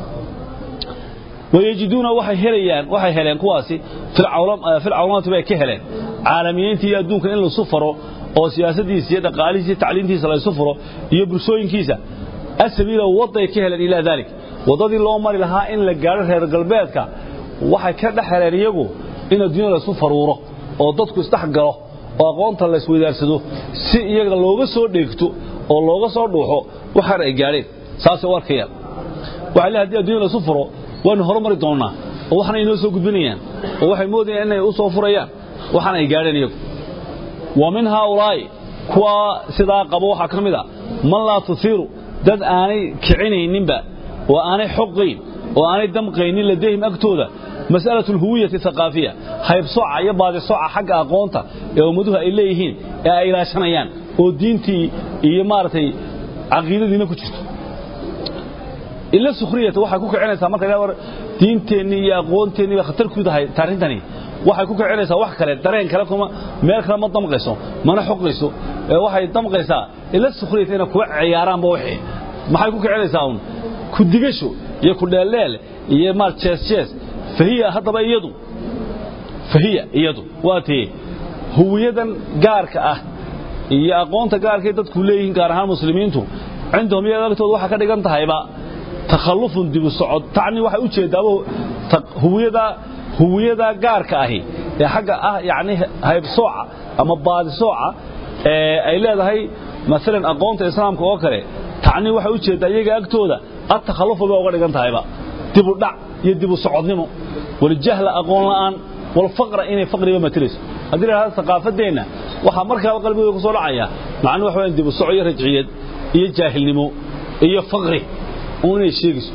ويجدون waxay helayaan waxay heleen kuwaasi fil caalam fil caalamatu bay ka heleen caalamiyiintii adduunka in la sufaro oo siyaasadiisa iyo dhaqaalihiisa tacliintiisa la sufaro iyo bulshooyinkiisa asbiila waday ka heleen ila dalik wadadii loo mari lahaa in la gaaro reer galbeedka waxay ka dhaxaleen iyagu in adduunka la sufaruuro oo dadku isdhax galo oo aqoonta la isweydaarsado si iyaga looga soo dheegto oo looga soo dhuuxo waxa ay gaareen saas oo arkayaan waxa la hadii adduunka la sufaro waan horumari doonaa oo waxna inoo soo gudbinayaan oo waxay moodayaan inay u soo furayaan waxna ay gaareen iyagu ومن هؤلاء كوا سدا قبو waxa kamida man la tusiru dad aanay kicinayninba oo aanay xoqayn oo aanay damqaynin ladeeyim agtooda mas'alatu al-huwiyyah thaqafiyya hayb sooca iyo baadi sooca xagga aqoonta ee umaduhu ay leeyihiin ee ay ilaashanayaan oo diintii iyo maartay aqoontiina ku jirto illa sukhriyada waxa ku kicinaysaa marka war diinteeni iyo aqoonteeni waa khatar ku tahay taarintani waxay ku kicinaysaa wax kale dareen kale kuma meel kale ma damqayso mana xoqayso ee waxay damqaysaa ila sukhriyada inay ku ciyaaraan ba wixii maxay ku kicinaysaa un ku digasho iyo ku dheeleel iyo mar chess chess fahiya hadaba iyadu fahiya iyadu waati huwiyadan gaarka ah iyo aqoonta gaarka ee dadku leeyihiin gaar ahaan muslimiintu عندهم يادتooda waxa ka dhigan tahayba takhallufun dib u socod tacni waxa u jeedaabo huwiyada huwiyada gaarka ahi ee xagga ah yaani hayb sooca ama baadi sooca ee ay leedahay midalan aqoonta islaamka oo kale tacni waxa u jeedaa iyaga agtooda at takhalluf waa uga dhigan tahayba dib u dhac iyo dib u socodnimo wal jahla aqoon la'aan wal faqra inay faqriga matris hadii la thaqafadeena waxa markaa qalbiga ku soo dhacaya macna wax weyn dib u socod iyo rajciyad iyo jaahilnimo iyo faqri oo inay sheegayso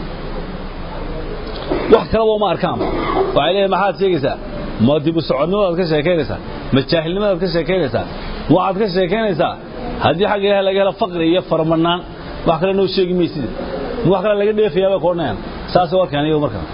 wax kale oo ma arkaan waxa ilaahay maxaad sheegaysaa ma dib u socodnimada ka sheekeynaysaa ma jaahilnimada ka sheekeynaysaa waxaad ka sheekeynaysaa hadii xaq ilaahay laga helo faqri iyo farmanaan wax kale noo sheegi maysid wax kale laga dheefayaa koornaan saas oo arkaan iyo markaa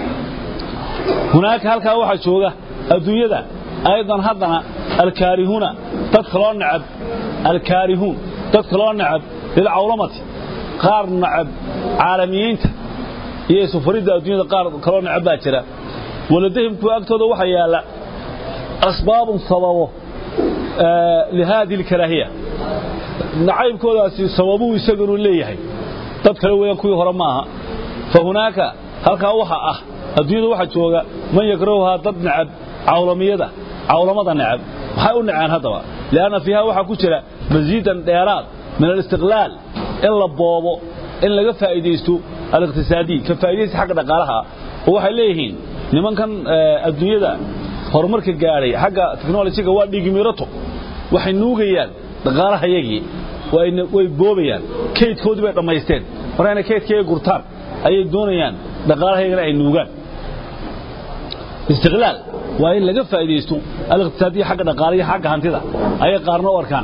هناك halka waxa jooga adduunyada aydan hadana alkaarihuna dadka loo nacab alkaarihun dadka loo nacab lil cawlamati qaar nacab caalamiyiinta iyo sufarida adduunyada qaar kaloo nacab baa jira waladahim ku agtooda waxa yaala asbaab sababo لهذه الكراهيه nacaybkoodaasi sababu isagu leeyahay dad kale weeyaan kuwii hore maaha فهناك halka waxa ah adduunyada waxa jooga man yakrooha dad nacab cawlamiyada cawlamada nacab waxay u nacaan hadaba laana fiha waxa ku jira maziidan dheeraad min al-istiqlaal illa boobo in laga faa'iideysto al-iqtisaadi ka faa'iideysi xaq dhaqaalaha oo waxay leeyihiin nimankan adduunyada horumarka gaaray xagga technology-ga waa dhigmirato waxay nuugayaan dhaqaalaha yagii way way boobayaan kaydkoodii bay dhameysteen marayna kaydkay gurtaan ayay doonayaan dhaqaalaha ay nuugaan istiqlaal waa in laga faa'iideysto al-iqtisaadi xagga dhaqaalaha xagga hantida ay qaarna warkaan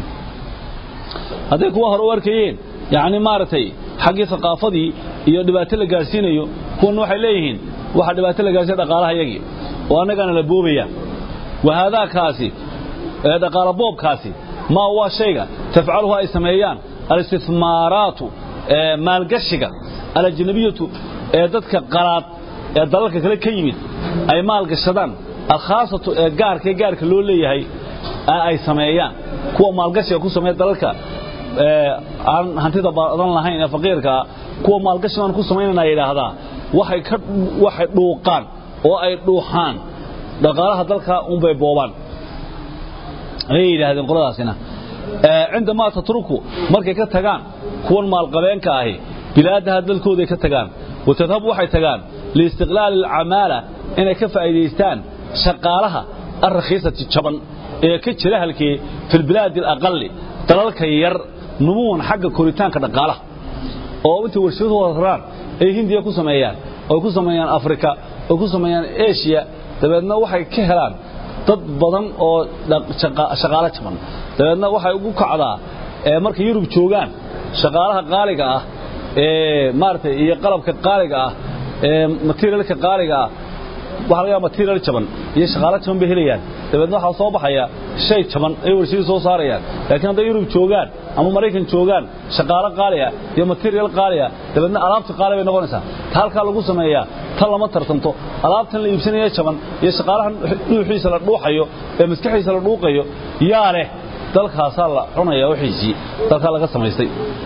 haday kuwa hor warkayeen yaani maartay xagga thaqaafadii iyo dhibaato la gaarsiinayo kuwan waxay leeyihiin waxa dhibaato la gaarsiin dhaqaalaha yagii oo anagana la boobaya wahada kaasi ee dhaqaala boob kaasi ma waa shayga tafcaluhu ay sameeyaan al-istithmaaraatu maalgashiga al-ajnabiyatu ee dadka qaraad ee dalalka kale ka yimid ay maal gashadaan al-khaasatu ee gaarka gaarka loo leeyahay ay sameeyaan kuwa maalgashiga ku sameeya dalalka ee aan hantida badan lahayn ee faqiirka kuwa maalgashiga ku sameeyana yiraahdaa waxay ka waxay dhuuqaan oo ay dhuuxaan dhaqaalaha dalka un bay boobaan ay yiraahdeen qoladaasina عندما تتركوا مركي كتغان كون مال قبينك اهي بلادها دلكودي كتغان وتذهب waxay tagaan لاستغلال العماله in ay ka faa'iideystaan shaqaalaha arxiisati jaban ee ka jira halkii fil bilaad al-aqall dalalka yar numuun xagga koritaanka dhaqaalaha oo inta warshadu wadaan ay Hindiya ku sameeyaan oo ku sameeyaan Afrika oo ku sameeyaan Asia dabeedna waxay ka helaan dad badan oo shaqaale jaban dabeedna waxay ugu kacdaa ee markay Yurub joogaan shaqaalaha qaaliga ah ee maartay iyo qalabka qaaliga ah ee materialka qaaliga ah waxa laga material jaban iyo shaqaale jaban bay helayaan dabeedna waxa soo baxaya shay jaban ay warshadu soo saarayaan laakiin haday Yurub joogaan ama Mareykan joogaan shaqaale qaali ah iyo material qaali ah dabeedna alaabta qaali bay noqonaysaa halka lagu sameeyaa tan lama tartanto alaabtan la iibsanayo jaban iyo shaqaalahan dhuuxiisa la dhuuxayo ee maskaxiisa la dhuuqayo yaa leh dalkaas la cunaya wixiisii dalka laga sameystay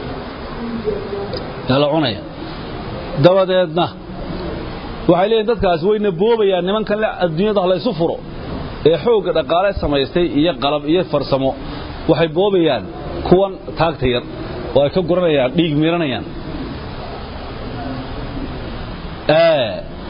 la cunaya dabadeedna waxay leeyihiin dadkaas wayna boobayaan nimankan adduunyada la isu furo ee xoog dhaqaale sameystay iyo qalab iyo farsamo waxay boobayaan kuwan taagta yar oo ay ka guranayaan dhiig miiranayaan ee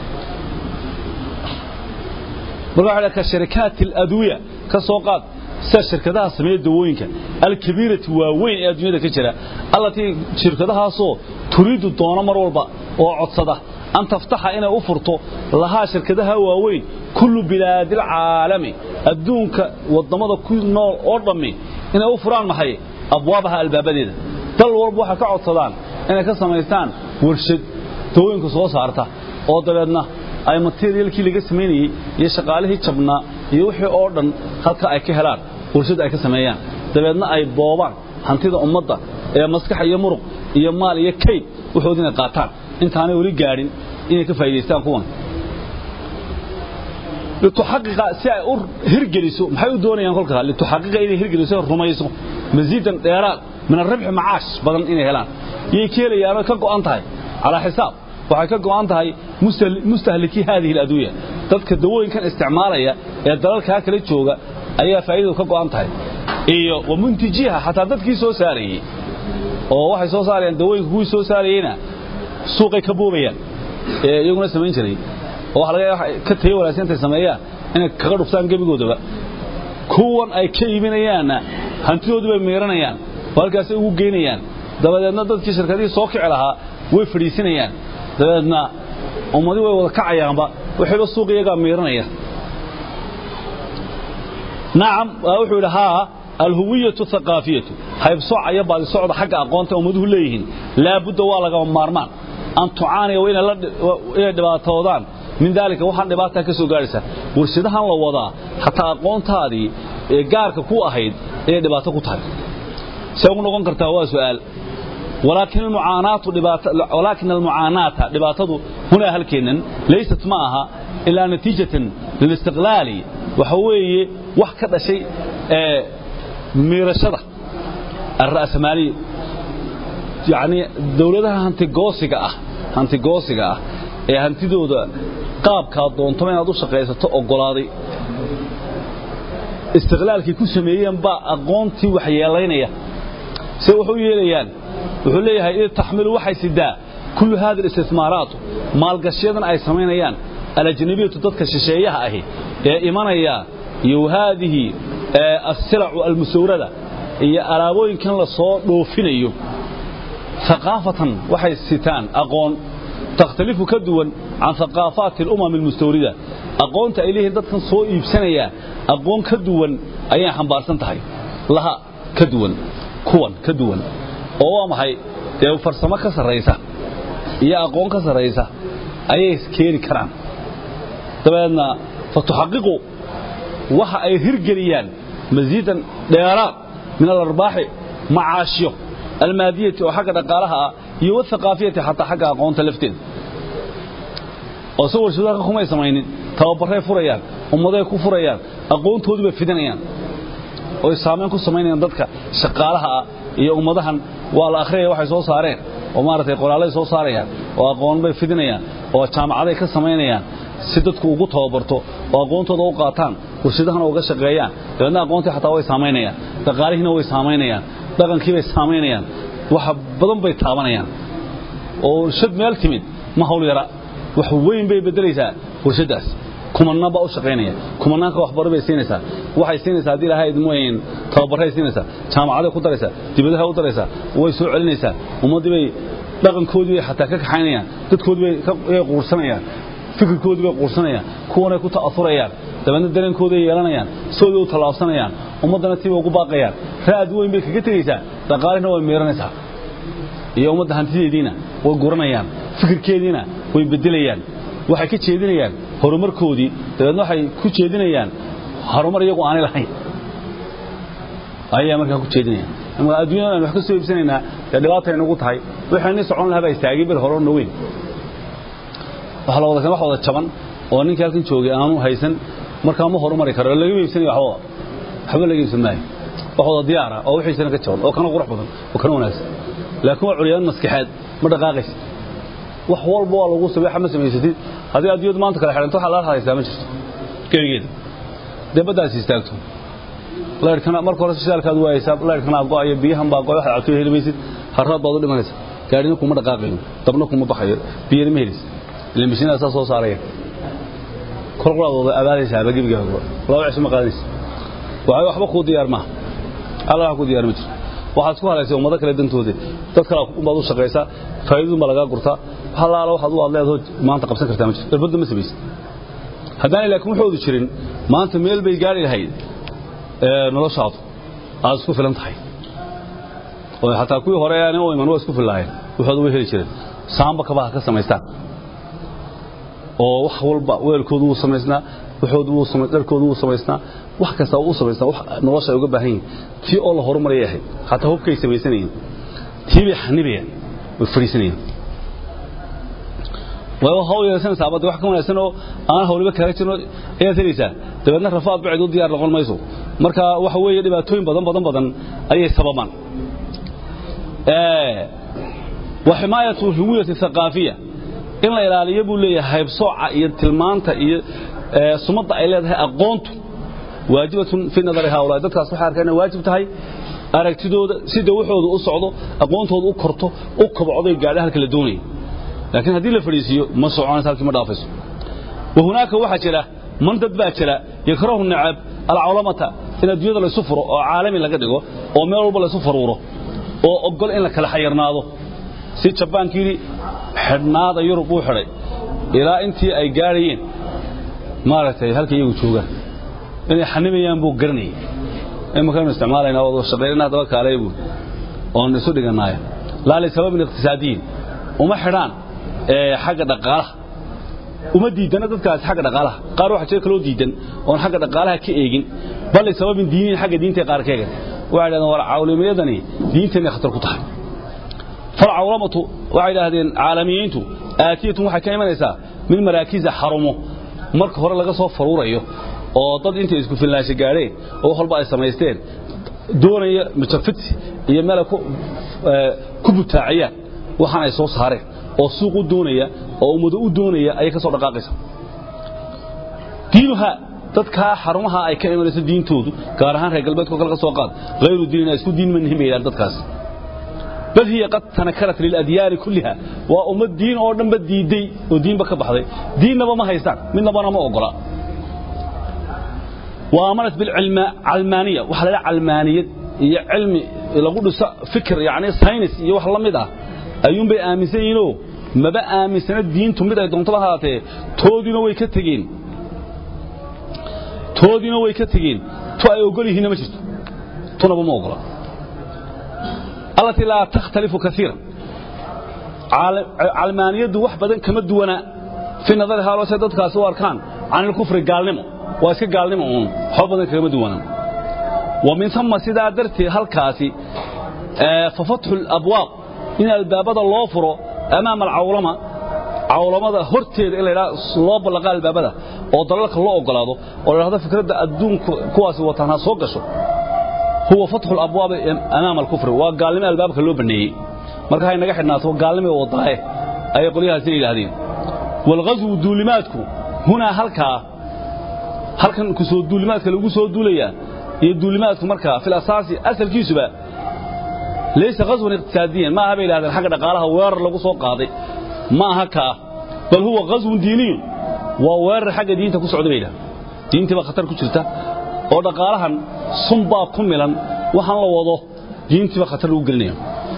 marka ka shirkadaha al-adwiya ka soo qaad shirkadaha sameeyay dawooyinka al-kabiiratu waa weyn ee adduunyada ka jira allatii shirkadahaas oo turiidu doona mar walba oo codsada أن تفتح إنا أفرطه لها شركتها واوين كل بلاد العالم الدونك والضمضة كل نوع أرضمي إنا أفران محي أبوابها البابدين دل وربوها كعد صدان إنا كسميستان ورشد توينك سوى سارته أوضلنا أي ماتيريال كي لغا سميني يشغاله جبنا يوحي أردن خلق أي كهلان ورشد أي كسميان دلنا أي بوابان هانتيدا أمضة يا مسكح يا مرق يا مال يا كيد وحودين قاتان intaanay wali gaarin inay ka faa'iideystaan kuwan لتحقق سي هرجليسو maxay u doonayaan kolka لتحقق inay hirgeliso rumayso maziidan dheeraad min الربح معاش badan inay helaan iyo keelayaan ka go'an tahay ala xisaab waxay ka go'an tahay mustahliki hadhihi الادويه dadka dawooyinkan isticmaalaya ee dalalka kala jooga ayaa faa'iido ka go'an tahay iyo wamuntijiha hataa dadkii soo saarayay oo waxay soo saarayaan dawooyinka kuwii soo saarayayna suuqay ka boobayaan ee iyaguna sameyn jiray oo waxa laga ka tayo walaasanta sameeyaa inay kaga dhuftaan gabigoodaba kuwan ay ka iibinayaan hantidoodu bay meeranayaan halkaas ay ugu geynayaan dabadeedna dadkii shirkadii soo kici lahaa way fadhiisinayaan dabadeedna ummadii way wada kacayaanba waxayba suuq iyaga meeranaya naam wuxuu lahaa الهوية الثقافية حيث صعيا بعد صعد حق أقوانته ومده ليهن لا بد والله مارمان أن تعاني وين إلى دباتودان من ذلك وحن دباتها كسو جالسة ورشدها الله وضع حتى أقوانت هذه جارك كو أحد إلى دباتها كتير سيقول نقول كرتوا سؤال ولكن المعاناة دبات ولكن المعاناة دباته هنا هالكينن ليست معها إلا نتيجة للاستغلال وحوي وحكذا شيء اه ميرشده الرأسمالي يعني دولتها هانتي قوسيقة اه هانتي قوسيقة اه ايه هانتي دودة قاب كادون طمين هادو شقيسة اقلادي استغلال كي كو سميين با اقونتي وحيالينيا سيوحو يليان وحو ليها اذا تحمل وحي سداء كل هذه الاستثمارات مالقشيدان اي سمينيان الأجنبية تددك الشيشيها اهي ايه ايمانيا يو هذه السلع المستوردة هي ألابوين كان لصور دوفينيو ثقافة وحي الستان أقون تختلف كدوا عن ثقافات الأمم المستوردة أقون تأليه دادكن صوئي بسنية أقون كدوا أيها حنبارسان تحي لها كدوا كوان كدوا وهو محي يو فرسما كسر رئيسة يا أقون كسر رئيسة أيه كيري كرام طبعا فتحققوا waxa ay hirgeliyaan maziidan dheeraad min al-arbaax macaashiyo almaadiyati oo xagga dhaqaalaha iyo thaqaafiyada xataa xagga aqoonta lafteeda oo soo warshadaha kuma ay sameeyeen tababaray furayaan ummaday ku furayaan aqoontoodu bay fidanayaan oo saameyn ku sameeyaan dadka shaqaalaha iyo ummadahan waa la akhriyo waxay soo saareen oo maartay qoraalay soo saarayaan oo aqoon bay fidanayaan oo jaamacaday ka sameeyaan si dadku ugu tababarto oo aqoontooda u qaataan warshadahana uga shaqeeyaan dadna aqoontii xataa way saameynayaan dhaqaalihiina way saameynayaan dhaqankii bay saameynayaan waxa badan bay taabanayaan oo shad meel timid ma hawl yara wax weyn bay bedelaysaa warshadaas kumanna ba u shaqeynaya kumanaanka wax baro bay siinaysaa waxay siinaysaa hadii ilaahay idmoyn tababaray siinaysaa jaamacada ku daraysaa dibadaha u daraysaa way soo celinaysaa ummadii bay dhaqankoodii xataa ka kaxaynayaan dadkoodii bay ka quursanayaan fikirkoodii bay quursanayaan kuwana ku ta'asurayaan dabadna dareenkoodii yeelanayaan soodii u talaabsanayaan ummadana tii ugu baaqayaan raad weyn bay kaga tagaysaa dhaqaalina way meeranaysaa iyo ummadda hantideediina way guranayaan fikirkeediina way bedelayaan waxay ka jeedinayaan horumarkoodii dabadna waxay ku jeedinayaan horumar iyagu aan lahayn ayaa markaa ku jeedinayaan ama adduunyada wax ka soo iibsanaynaa ee dhibaato ay nagu tahay waxaan socon lahaa istaagay bil hore oo weyn waxa la wada kan wax wada jaban oo ninka halkan joogay aanu haysan markaa ma horumari karo laga iibsanayo waxba waxba laga iibsanayo wax wada diyaar ah oo wixii sana ka jaban oo kana qurux badan oo kana wanaagsan laakiin waa curiyaan maskaxeed ma dhaqaaqaysa wax walba waa lagu sameeyay xamas sameeysatid hadii adduunyada maanta kala xiranto waxa la haysaa ma jirto kaligeed debadaas istaagto laarkana marka hore shaqaalkaadu waa hisaab laarkana go'ay biyahan baa go'ay waxa aad helimaysid harad baad u dhimanaysa gaarina kuma dhaqaaqayo dabna kuma baxayo biyana ma helis ilaa mishina asaas soo saaraya korqoladooda abaadaysa bagibiga loo cisho ma qaadaysa waxa waxba ku diyaar ma Allah ku diyaar ma jiro waxaad ku halaysay ummada kala dantooda dad kala u baad u shaqeysa faa'iido ma laga gurta halaalo waxaad u adleedahay maanta qabsan kartaa ma jiro irbada ma sameeyay haddana laakiin wuxuu jirin maanta meel bay gaari lahayd ee noloshaadu aad isku filan tahay oo xataa kuwii hore aan oo iman waa isku filaayeen wuxuu u heli jiray saamba ka baa ka samaystaan oo wax walba weelkoodu uu samaysnaa wuxuu uu samaysnaa dharkoodu uu samaysnaa wax kasta uu samaysnaa wax nolosha uga baahan yihiin tii oo la horumariyay xataa hubkay samaysanayeen tii bay xanibiyeen way fariisanayeen waa hawl yeesan saabada wax ka wanaagsan oo aan hawliba kala jirno ee tirisa dabadna rafaad bacid u diyaar noqon mayso marka waxa weeye dhibaatooyin badan badan badan ayay sababaan ee وحماية الهوية الثقافية إن لا إلالية بولية هيبصوع يتلمانتا سمضة إليها أقونت واجبة في نظر هؤلاء ذاتك أصبحها كان واجب تهي أركتدو سيدة وحوض أصعده أقونت أكرته أكبعضي قاعدها كالدوني لكن هذه الفريسية ما صعوان سالك مدافس وهناك واحد له من تدباتله يكره النعب العلمة إن الدنيا لا يسفر أو عالمي لقدقه أو ميرو لا يسفر وره أو أقول إن لك الحيرناضه si Jabaankiiri xidhnaada Yurub uu xiray ilaa intii ay gaarayeen maaragtay halkii uu jooga inay xanibayaan buu garanay ee markaan isticmaalayna wada shaqeynaa daba kaalay buu oo isu dhiganaay laalay sabab iqtisaadiin uma xidhaan ee xagga dhaqaalaha uma diidana dadkaas xagga dhaqaalaha qaar waxa jira kala diidan oo xagga dhaqaalaha ka eegin bal sabab diiniin xagga diinta qaar keega waxa leedahay war cawlimeedani diintana khatar ku tahay فالعولمة وعلى هذه العالميين آتية waxay ka imanaysaa min maraakiz xarumo marka hore laga soo faruurayo oo dad inta isku filnaansho gaareen oo walba ay sameysteen doonaya mutafid iyo meel ku ku butaaciyaan waxaan ay soo saareen oo suuq u doonaya oo umada u doonaya ay ka soo dhaqaaqaysa diinaha dadka xarumaha ay ka imanayso diintoodu gaar ahaan reer galbeedka kala soo qaad غير diin isku diin ma nihimayaan dadkaas بل هي قد تنكرت للأديان كلها وأم الدين أو دم بديدي ودين بك بحضي دين نبا ما هيستان من نبا ما أقرأ وآمنت بالعلم علمانية وحلا علمانية هي علم لقول فكر يعني ساينس يوح الله مده أيوم بآمسينه ما بآمسين الدين تمده يدون طبعاته تودينه ويكتجين تودينه ويكتجين تو أيقولي هنا مجد تو نبا ما أقرأ التي لا تختلف كثيرا علمانية دو وحبا كما دونا في نظر هؤلاء سيدتك سوار كان عن الكفر قالنمو واسك قالنمو حبا كما دونا ومن ثم سيدا درتي هالكاسي ففتح الأبواب من الباب الله فرو أمام العولمة عولمة هرتيد إلى صلاب لقاء الباب ده وضلك الله أقلاده ولهذا فكرة الدون كواسي وطنها صوقشو هو فتح الأبواب أمام الكفر وقال لنا الباب كله بني مركها ينجح الناس وقال لنا وضعه أي قليها سيد هذه والغزو دولماتكم هنا هلكا هلكا كسو دولمات كلو سو دوليا iyo duulimaadku marka fil asaasi asalkiisuba ليس غزو اقتصاديا ما هبه ilaadan xagga dhaqaalaha weerar lagu soo qaaday ma aha ka bal huwa غزو diini waa weerar xagga diinta ku socda beeyda diinta ba khatar ku jirta oo dhaqaalahan sunba ku milan waxaan la wado diinta ba khatar ugu gelinayo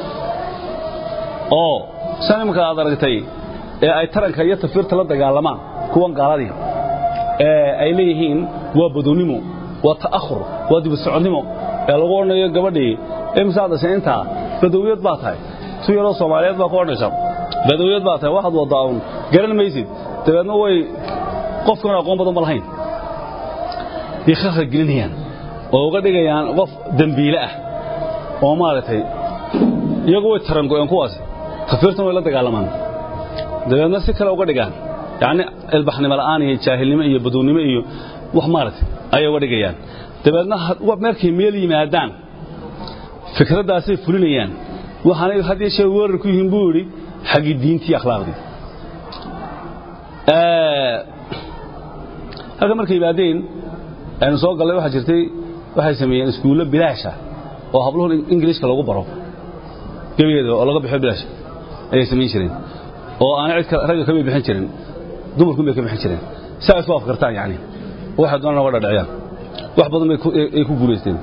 oo sanamka aad aragtay ee ay taranka iyo tafirta la dagaalamaan kuwan gaaladii ee ay leeyihiin waa badoonimo waa ta'akhur waa dib socodnimo ee lagu oranayo gabadhii ee misaada seenta badawiyad baa tahay si yaro Soomaaliyeed baa ku ornaysa badawiyad baa tahay waxaad wadaan garan maysid tabaadna way qofkan aqoon badan ma lahayn ikhaaga gelinayaan oo uga dhigayaan qof dambiile ah oo maartay iyagu way taran go'an kuwaas tafirtan way la dagaalamaan dabeedna si kale uga dhigaan yaani ilbaxnimo la'aan iyo jaahilnimo iyo badoonimo iyo wax maartay ay uga dhigayaan dabeedna markay meel yimaadaan fikradaasay fulinayaan waxaanay hadii shay weerar ku yihiin buu yiri xaqi diintii akhlaaqdii ee halka markay yimaadeen aan soo galay waxa jirtay waxay sameeyeen iskuulo bilaasha oo habluhu ingiriiska lagu baro gabeedo oo laga bixiyo bilaash ay sameeyeen jireen oo aan cid rag ka bixin jirin dumarku ma ka bixin jirin saas waa afkartaan yaani waxa doonana wada dhacayaan wax badan ay ku guuleysteen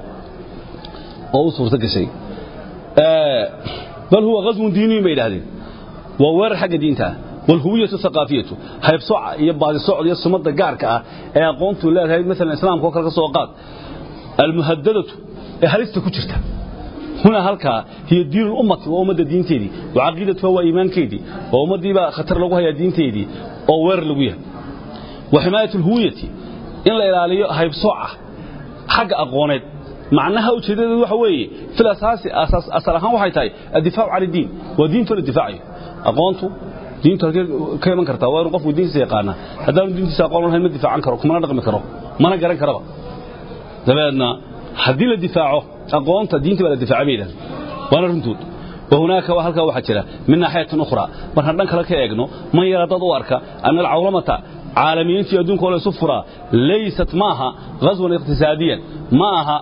oo suurta gashay ee bal huwa غزو diini ma yiraahdeen waa weerar xagga diinta wal huwiyatu thaqafiyatu hayb sooca iyo baadi socod iyo sumada gaarka ah ee aqoontu leedahay mesela islaamka oo kale ka soo qaad al muhaddadatu ee halista ku jirta huna halka hiya diin ummati waa umada diinteedii waa aqeedatu waa iimaankeedii waa umadiiba khatar lagu hayaa diinteedii oo weerar lagu yahay wa himayatu al huwiyati in la ilaaliyo hayb sooca xagga aqooneed معناها وجهده waxa weeye fil asaasi asaas asal ahaan waxay tahay difaac cali diin waa diinta la difaaciyo aqoontu diinta ka iman kartaa waa qof diintiisa yaqaan hadaan diintiisa aqoon lahayn ma difaacan karo kuma dhaqmi karo mana garan karo dabeedna hadii la difaaco aqoonta diinta la difaacabeeyda waana runtood وهناك وهلك waxa jira min naaxiyatan ukhra marka dhan kale ka eegno man yara dad u arka an al cawlamata caalamiinta adduunka oo soo fura leysat maaha غزو اقتصاديا maaha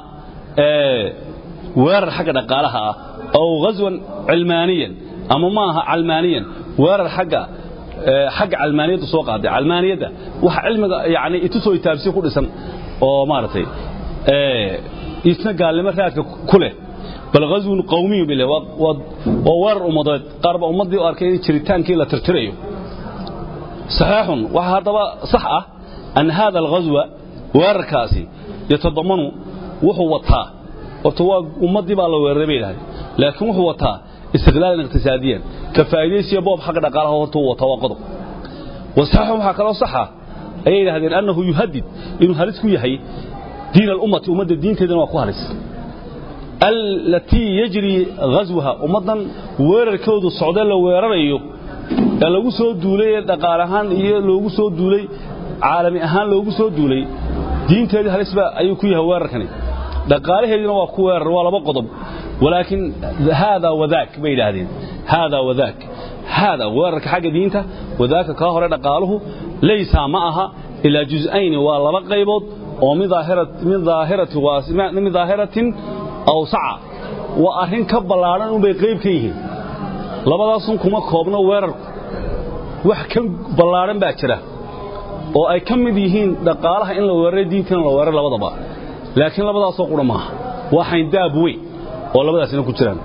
weerar xagga dhaqaalaha ah oo غزوan cilmaaniyan ama maaha cilmaaniyan weerar xagga xagga cilmaaniyada soo qaaday cilmaaniyada waxa cilmiga yaani intu soo taabsi ku dhisan oo maartay ee isna gaalnimo raadka ku leh bal غزو qawmi bile waa weerar umadeed qarba umadii oo arkay jiritaankii la tirtirayo saxiixun waxa hadaba sax ah an hada الغزو weerarkaasi yatadamanu wuxuu wataa wato waa ummadii baa la weeraray ilaahay laakiin wuxuu wataa istiqlaal iqtisaadiyan ka faa'iideysiyo boob xaq dhaqaalaha wato wato waa qodob wasaxu waxa kale oo sax ah ay yiraahdeen annahu yuhaddid inuu halis ku yahay diin al-ummati ummadda diinteedana waa ku halis allati yajri ghazwaha ummadan weerarkoodu socday la weerarayo ee lagu soo duulay dhaqaalahan iyo loogu soo duulay caalami ahaan loogu soo duulay diinteedii halis ba ayuu ku yahay weerarkani dhaqaalaheedina waa ku weerar waa laba qodob walaakin hada wadaak baydaadeen hada wadaak hada weerarka xagga diinta wadaaka ka hore dhaqaaluhu laysa ma aha ila juz'ayn waa laba qaybood oo mid zaahirat mid zaahiratu waasima mid zaahiratin aw sa'a wa arrin ka balaaran u bay qayb ka yihiin labadaas kuma koobno weerarku wax ka balaaran baa jira oo ay ka mid yihiin dhaqaalaha in la weerar diintan la weerar labadaba laakiin labadaas oo qura maaha waxay daab weey oo labadaasina ku jiraan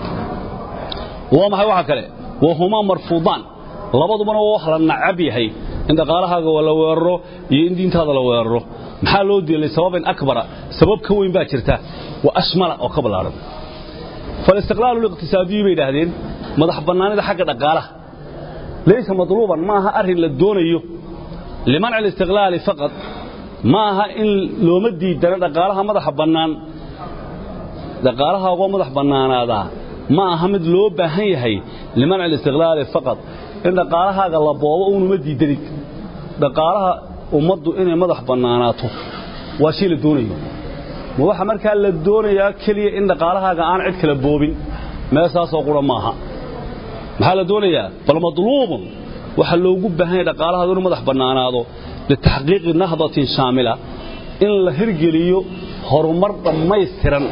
waa maxay waxa kale وهما مرفوضان لبدوبنا wax la nacab yahay in dhaqaalahaaga wala weeraro iyo in diintaada la weeraro maxaa loo diilay sababin akbara sabab ka weyn baa jirta wa ashmala oo ka balaaran fal istiqlaal iqtisaadi bay dhahdeen madax banaanida xagga dhaqaalaha leeysa madluuban maaha arin la doonayo liman al istiqlaal faqat maaha in loo madii dara dhaqaalaha madax banaan dhaqaalaha oo madax banaanaada ما أحمد لو بهاي لمنع الاستغلال فقط إن دقالها قال بابا ونمدي دريك دقالها ومضوا إني مدح بناناته واشيل الدنيا وواحد مركز الدنيا كلي إن دقالها قان عد كلا بوبين ما أساس أقول معها محل الدنيا فالمطلوب waxa loogu baahan yahay dhaqaalaha inuu madax banaanaado لتحقيق نهضة شاملة إن لهرجليو هرمر دميسترن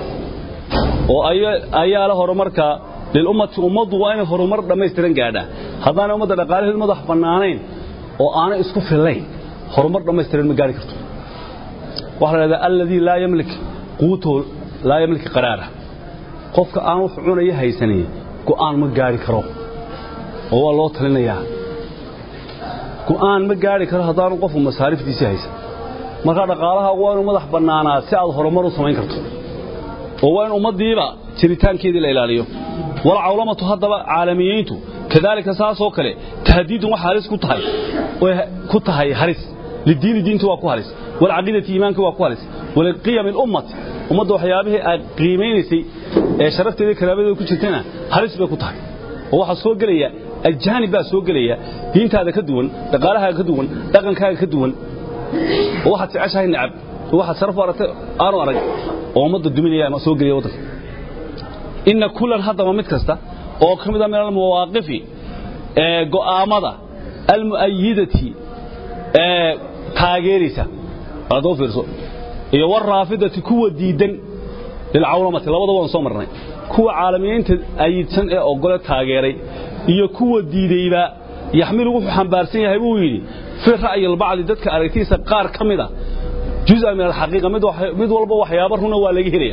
وأيا له هرمرك للأمة أمض وأنا هرمر دميسترن قاعدة هذا أنا أمض دقائق المضح بنانين وأنا أسكف في الليل هرمر دميسترن مقاري كرتو وهذا الذي لا يملك قوته لا يملك قراره قفك أنا وفعون أيه هيسني قوان مقاري كرو هو الله تلنا إياه قوان مقاري كرو هذا أنا قف ومصاريف دي سهيسن marka dhaqaalaha waa inuu madax banaanaa si aad horumar u samayn karto oo waa in umadiiba jiritaankeedii la ilaaliyo wal cawlamatu hadaba caalamiyiintu kadalika saasoo kale tahdiidun waxa halis ku tahay oo ku tahay halis lidiin diintu waa ku halis wal aqeedati iimaanka waa ku halis wal qiyam al ummah ummadda waxyaabaha ay qiimeeysay ee sharafteeda kalaabada ku jirtana halis bay ku tahay oo waxa soo galaya ajaanib baa soo galaya diintaada ka duwan dhaqaalaha ka duwan dhaqankaaga ka duwan waxa ticashay nacab waxa sarf warata aanu arag oo umada duminaya ma soo galiyo wadanka in kullan hadaba mid kasta oo kamid ah meel mawaaqifi ee go'aamada al muayyidati ee taageerisa adoo fiirso iyo war raafidati kuwa diidan lil cawlamati labada waan soo marnay kuwa caalamiyiinta ayidsan ee ogol taageeray iyo kuwa diidayba yaxmilu wuxuu xambaarsan yahay buu yiri في رأي البعض ذاتك أريتيسا قار كمدا جزء من الحقيقة مد والبا وحيابر هنا والله هريا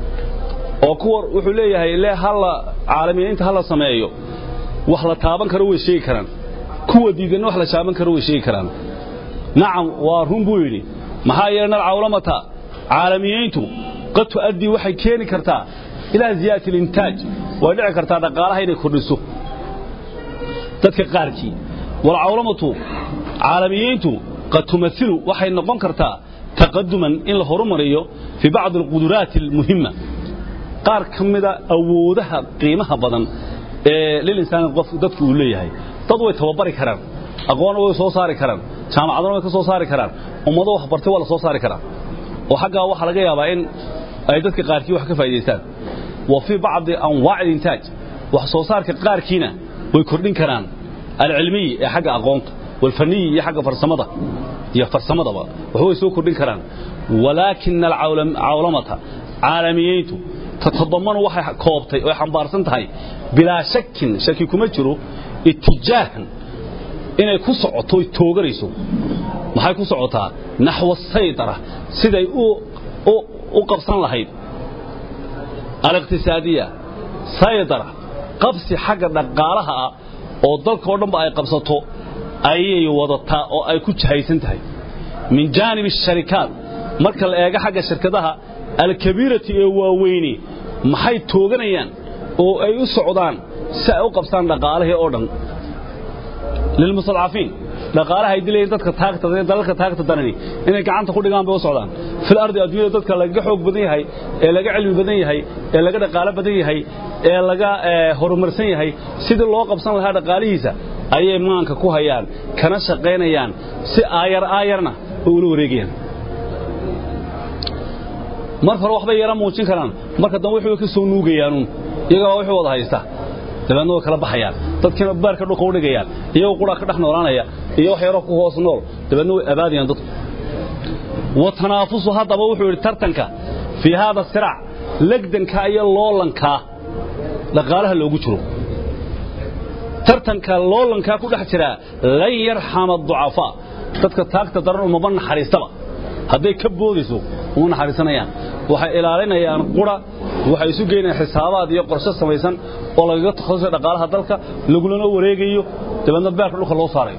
وكور وحليه هاي لا هلا عالمين انت هلا سمايو وحلا تابن كروي شيء كران كوا ديدن وحلا شابن كروي شيء كران نعم وارهم بويلي محايرنا العولمة عالمينتو قد تؤدي وحي كيني كرتا إلى زيادة الإنتاج ودع كرتا دقالها إلي كردسو ذاتك قاركي والعولمة عالميينتو قد تمثلوا وحي نقون كرتا تقدما إن الهرمريو في بعض القدرات المهمة قار كمدا أودها قيمها بدن إيه للإنسان ضدك وليه هاي تضوي توبري كران أقوان ويسو صاري كران جامع عدنا ويكسو صاري كران ومضوح برتي ولا سو صاري كران وحقا وحا لغا يابا إن أي ددك قاركي وحا كفايديستان وفي بعض أنواع الإنتاج وحا سو صارك قاركينا ويكردين كران العلمي حق أقوانته والفني حق فرسمده يا فرسمده وهو يسوق كردين كران ولكن العالم عولمه عالميته تتضمن وحي كوبتي او خمبارسن tahay بلا شك شكي كما جرو اتجاه inay ku socoto toogarayso maxay ku socotaa naxwa saydara siday u u qabsan lahayd al-iqtisaadiya saydara qabsi xagga dhaqaalaha oo dalka oo dhanba ay qabsato ayay wadataa oo ay ku jahaysan tahay min janib sharikaat marka la eega xagga shirkadaha al-kabiirati ee waaweyni maxay tooganayaan oo ay u socdaan si ay u qabsaan dhaqaalaha oo dhan lil mustadafin dhaqaalaha ay dilayeen dadka taagta dalka taagta darani inay gacanta ku dhigaan bay u socdaan fil ardi adduunyada dadka laga xoog badan yahay ee laga cilmi badan yahay ee laga dhaqaale badan yahay ee laga horumarsan yahay sidii loo qabsan lahaa dhaqaalihiisa ayay maanka ku hayaan kana shaqeynayaan si aayar aayarna oo u wareegayaan marka waxba yara muujin karaan marka dan wuxuu ka soo nuugayaan iyaga wuxuu wada haysta dabadna kala baxayaan dadkina baarka dhulka u dhigayaan iyagoo qura ka dhaxnoolaanaya iyo wax yar oo ku hoos nool dabadna way abaadiyaan dad وتنافسه هذا بوحو الترتنك في هذا الصراع لقدنك أي اللولنكا لقالها اللي وجهه ترتنك اللولنكا كل حترا لن يرحم الضعفاء تذكر تاك تضرر مبنى حريستبا هذا يكبوديسو ومن حريسانيان waxay ilaalinayaan qura waxay isu geeyeen xisaabaad iyo qorshe samaysan oo laga takhasuso dhaqaalaha dalka laguna wareegayo dabadna baarka dhulka loo saaray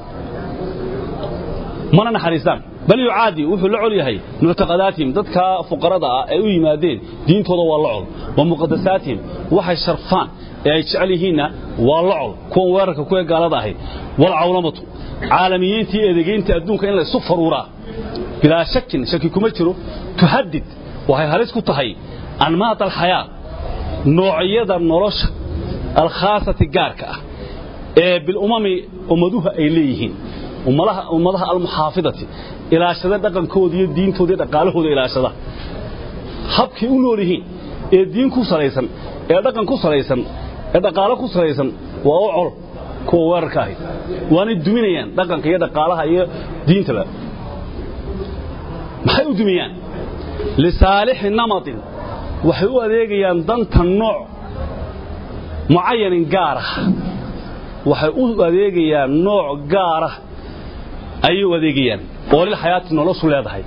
mana naxariistaan bal yucaadi wuxuu la col yahay mu'taqadaatihim dadka fuqarada ah ay u yimaadeen diintooda waa la col wa muqaddasaatihim waxay sharfaan ee ay jecel yihiinna waa la col kuwa weerarka ku ee gaalada ahay wal cawlamatu caalamiyiintii eedegeynta adduunka in la isu faruuraa bilaa shakin shaki kuma jiro tuhaddid waxay halis ku tahay anmaat alxayaa noocyada nolosha alkhaasati gaarka ah ee bil umami umaduha ay leeyihiin umadaha umadaha almuhaafidati ilaashada dhaqankooda iyo diintooda iyo dhaqaalahooda ilaashada habkii u nool yihiin ee diin ku salaysan ee dhaqan ku salaysan ee dhaqaale ku salaysan waa u col kuwa weerarka ahi waanay duminayaan dhaqanka iyo dhaqaalaha iyo diintaba maxay u dumiyaan lisaalixi namatin waxay u adeegayaan danta nooc mucayanin gaar ah waxay u adeegayaan nooc gaar ah ayay u adeegayaan oo lil xayaati noloshu leedahay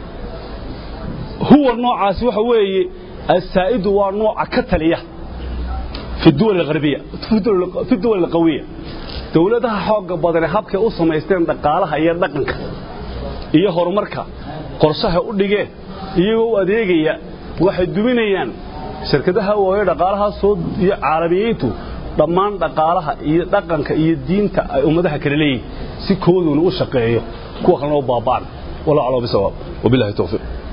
huwa noocaasi waxa weeye asaa'idu waa nooca ka taliya في الدول الغربية في الدول القوية دولتها حق بدن habka u sameysteen dhaqaalaha iyo dhaqanka iyo horumarka qorshaha u dhigeen iyagoo u adeegaya waxay duminayaan shirkadaha waaweyn dhaqaalaha soo iyo caalamiyiintu dhammaan dhaqaalaha iyo dhaqanka iyo diinta ay ummadaha kala leeyihiin si kooduna u shaqeeyo kuwa kalena u baabaan wala calaamad sabab wabillahi tawfiiq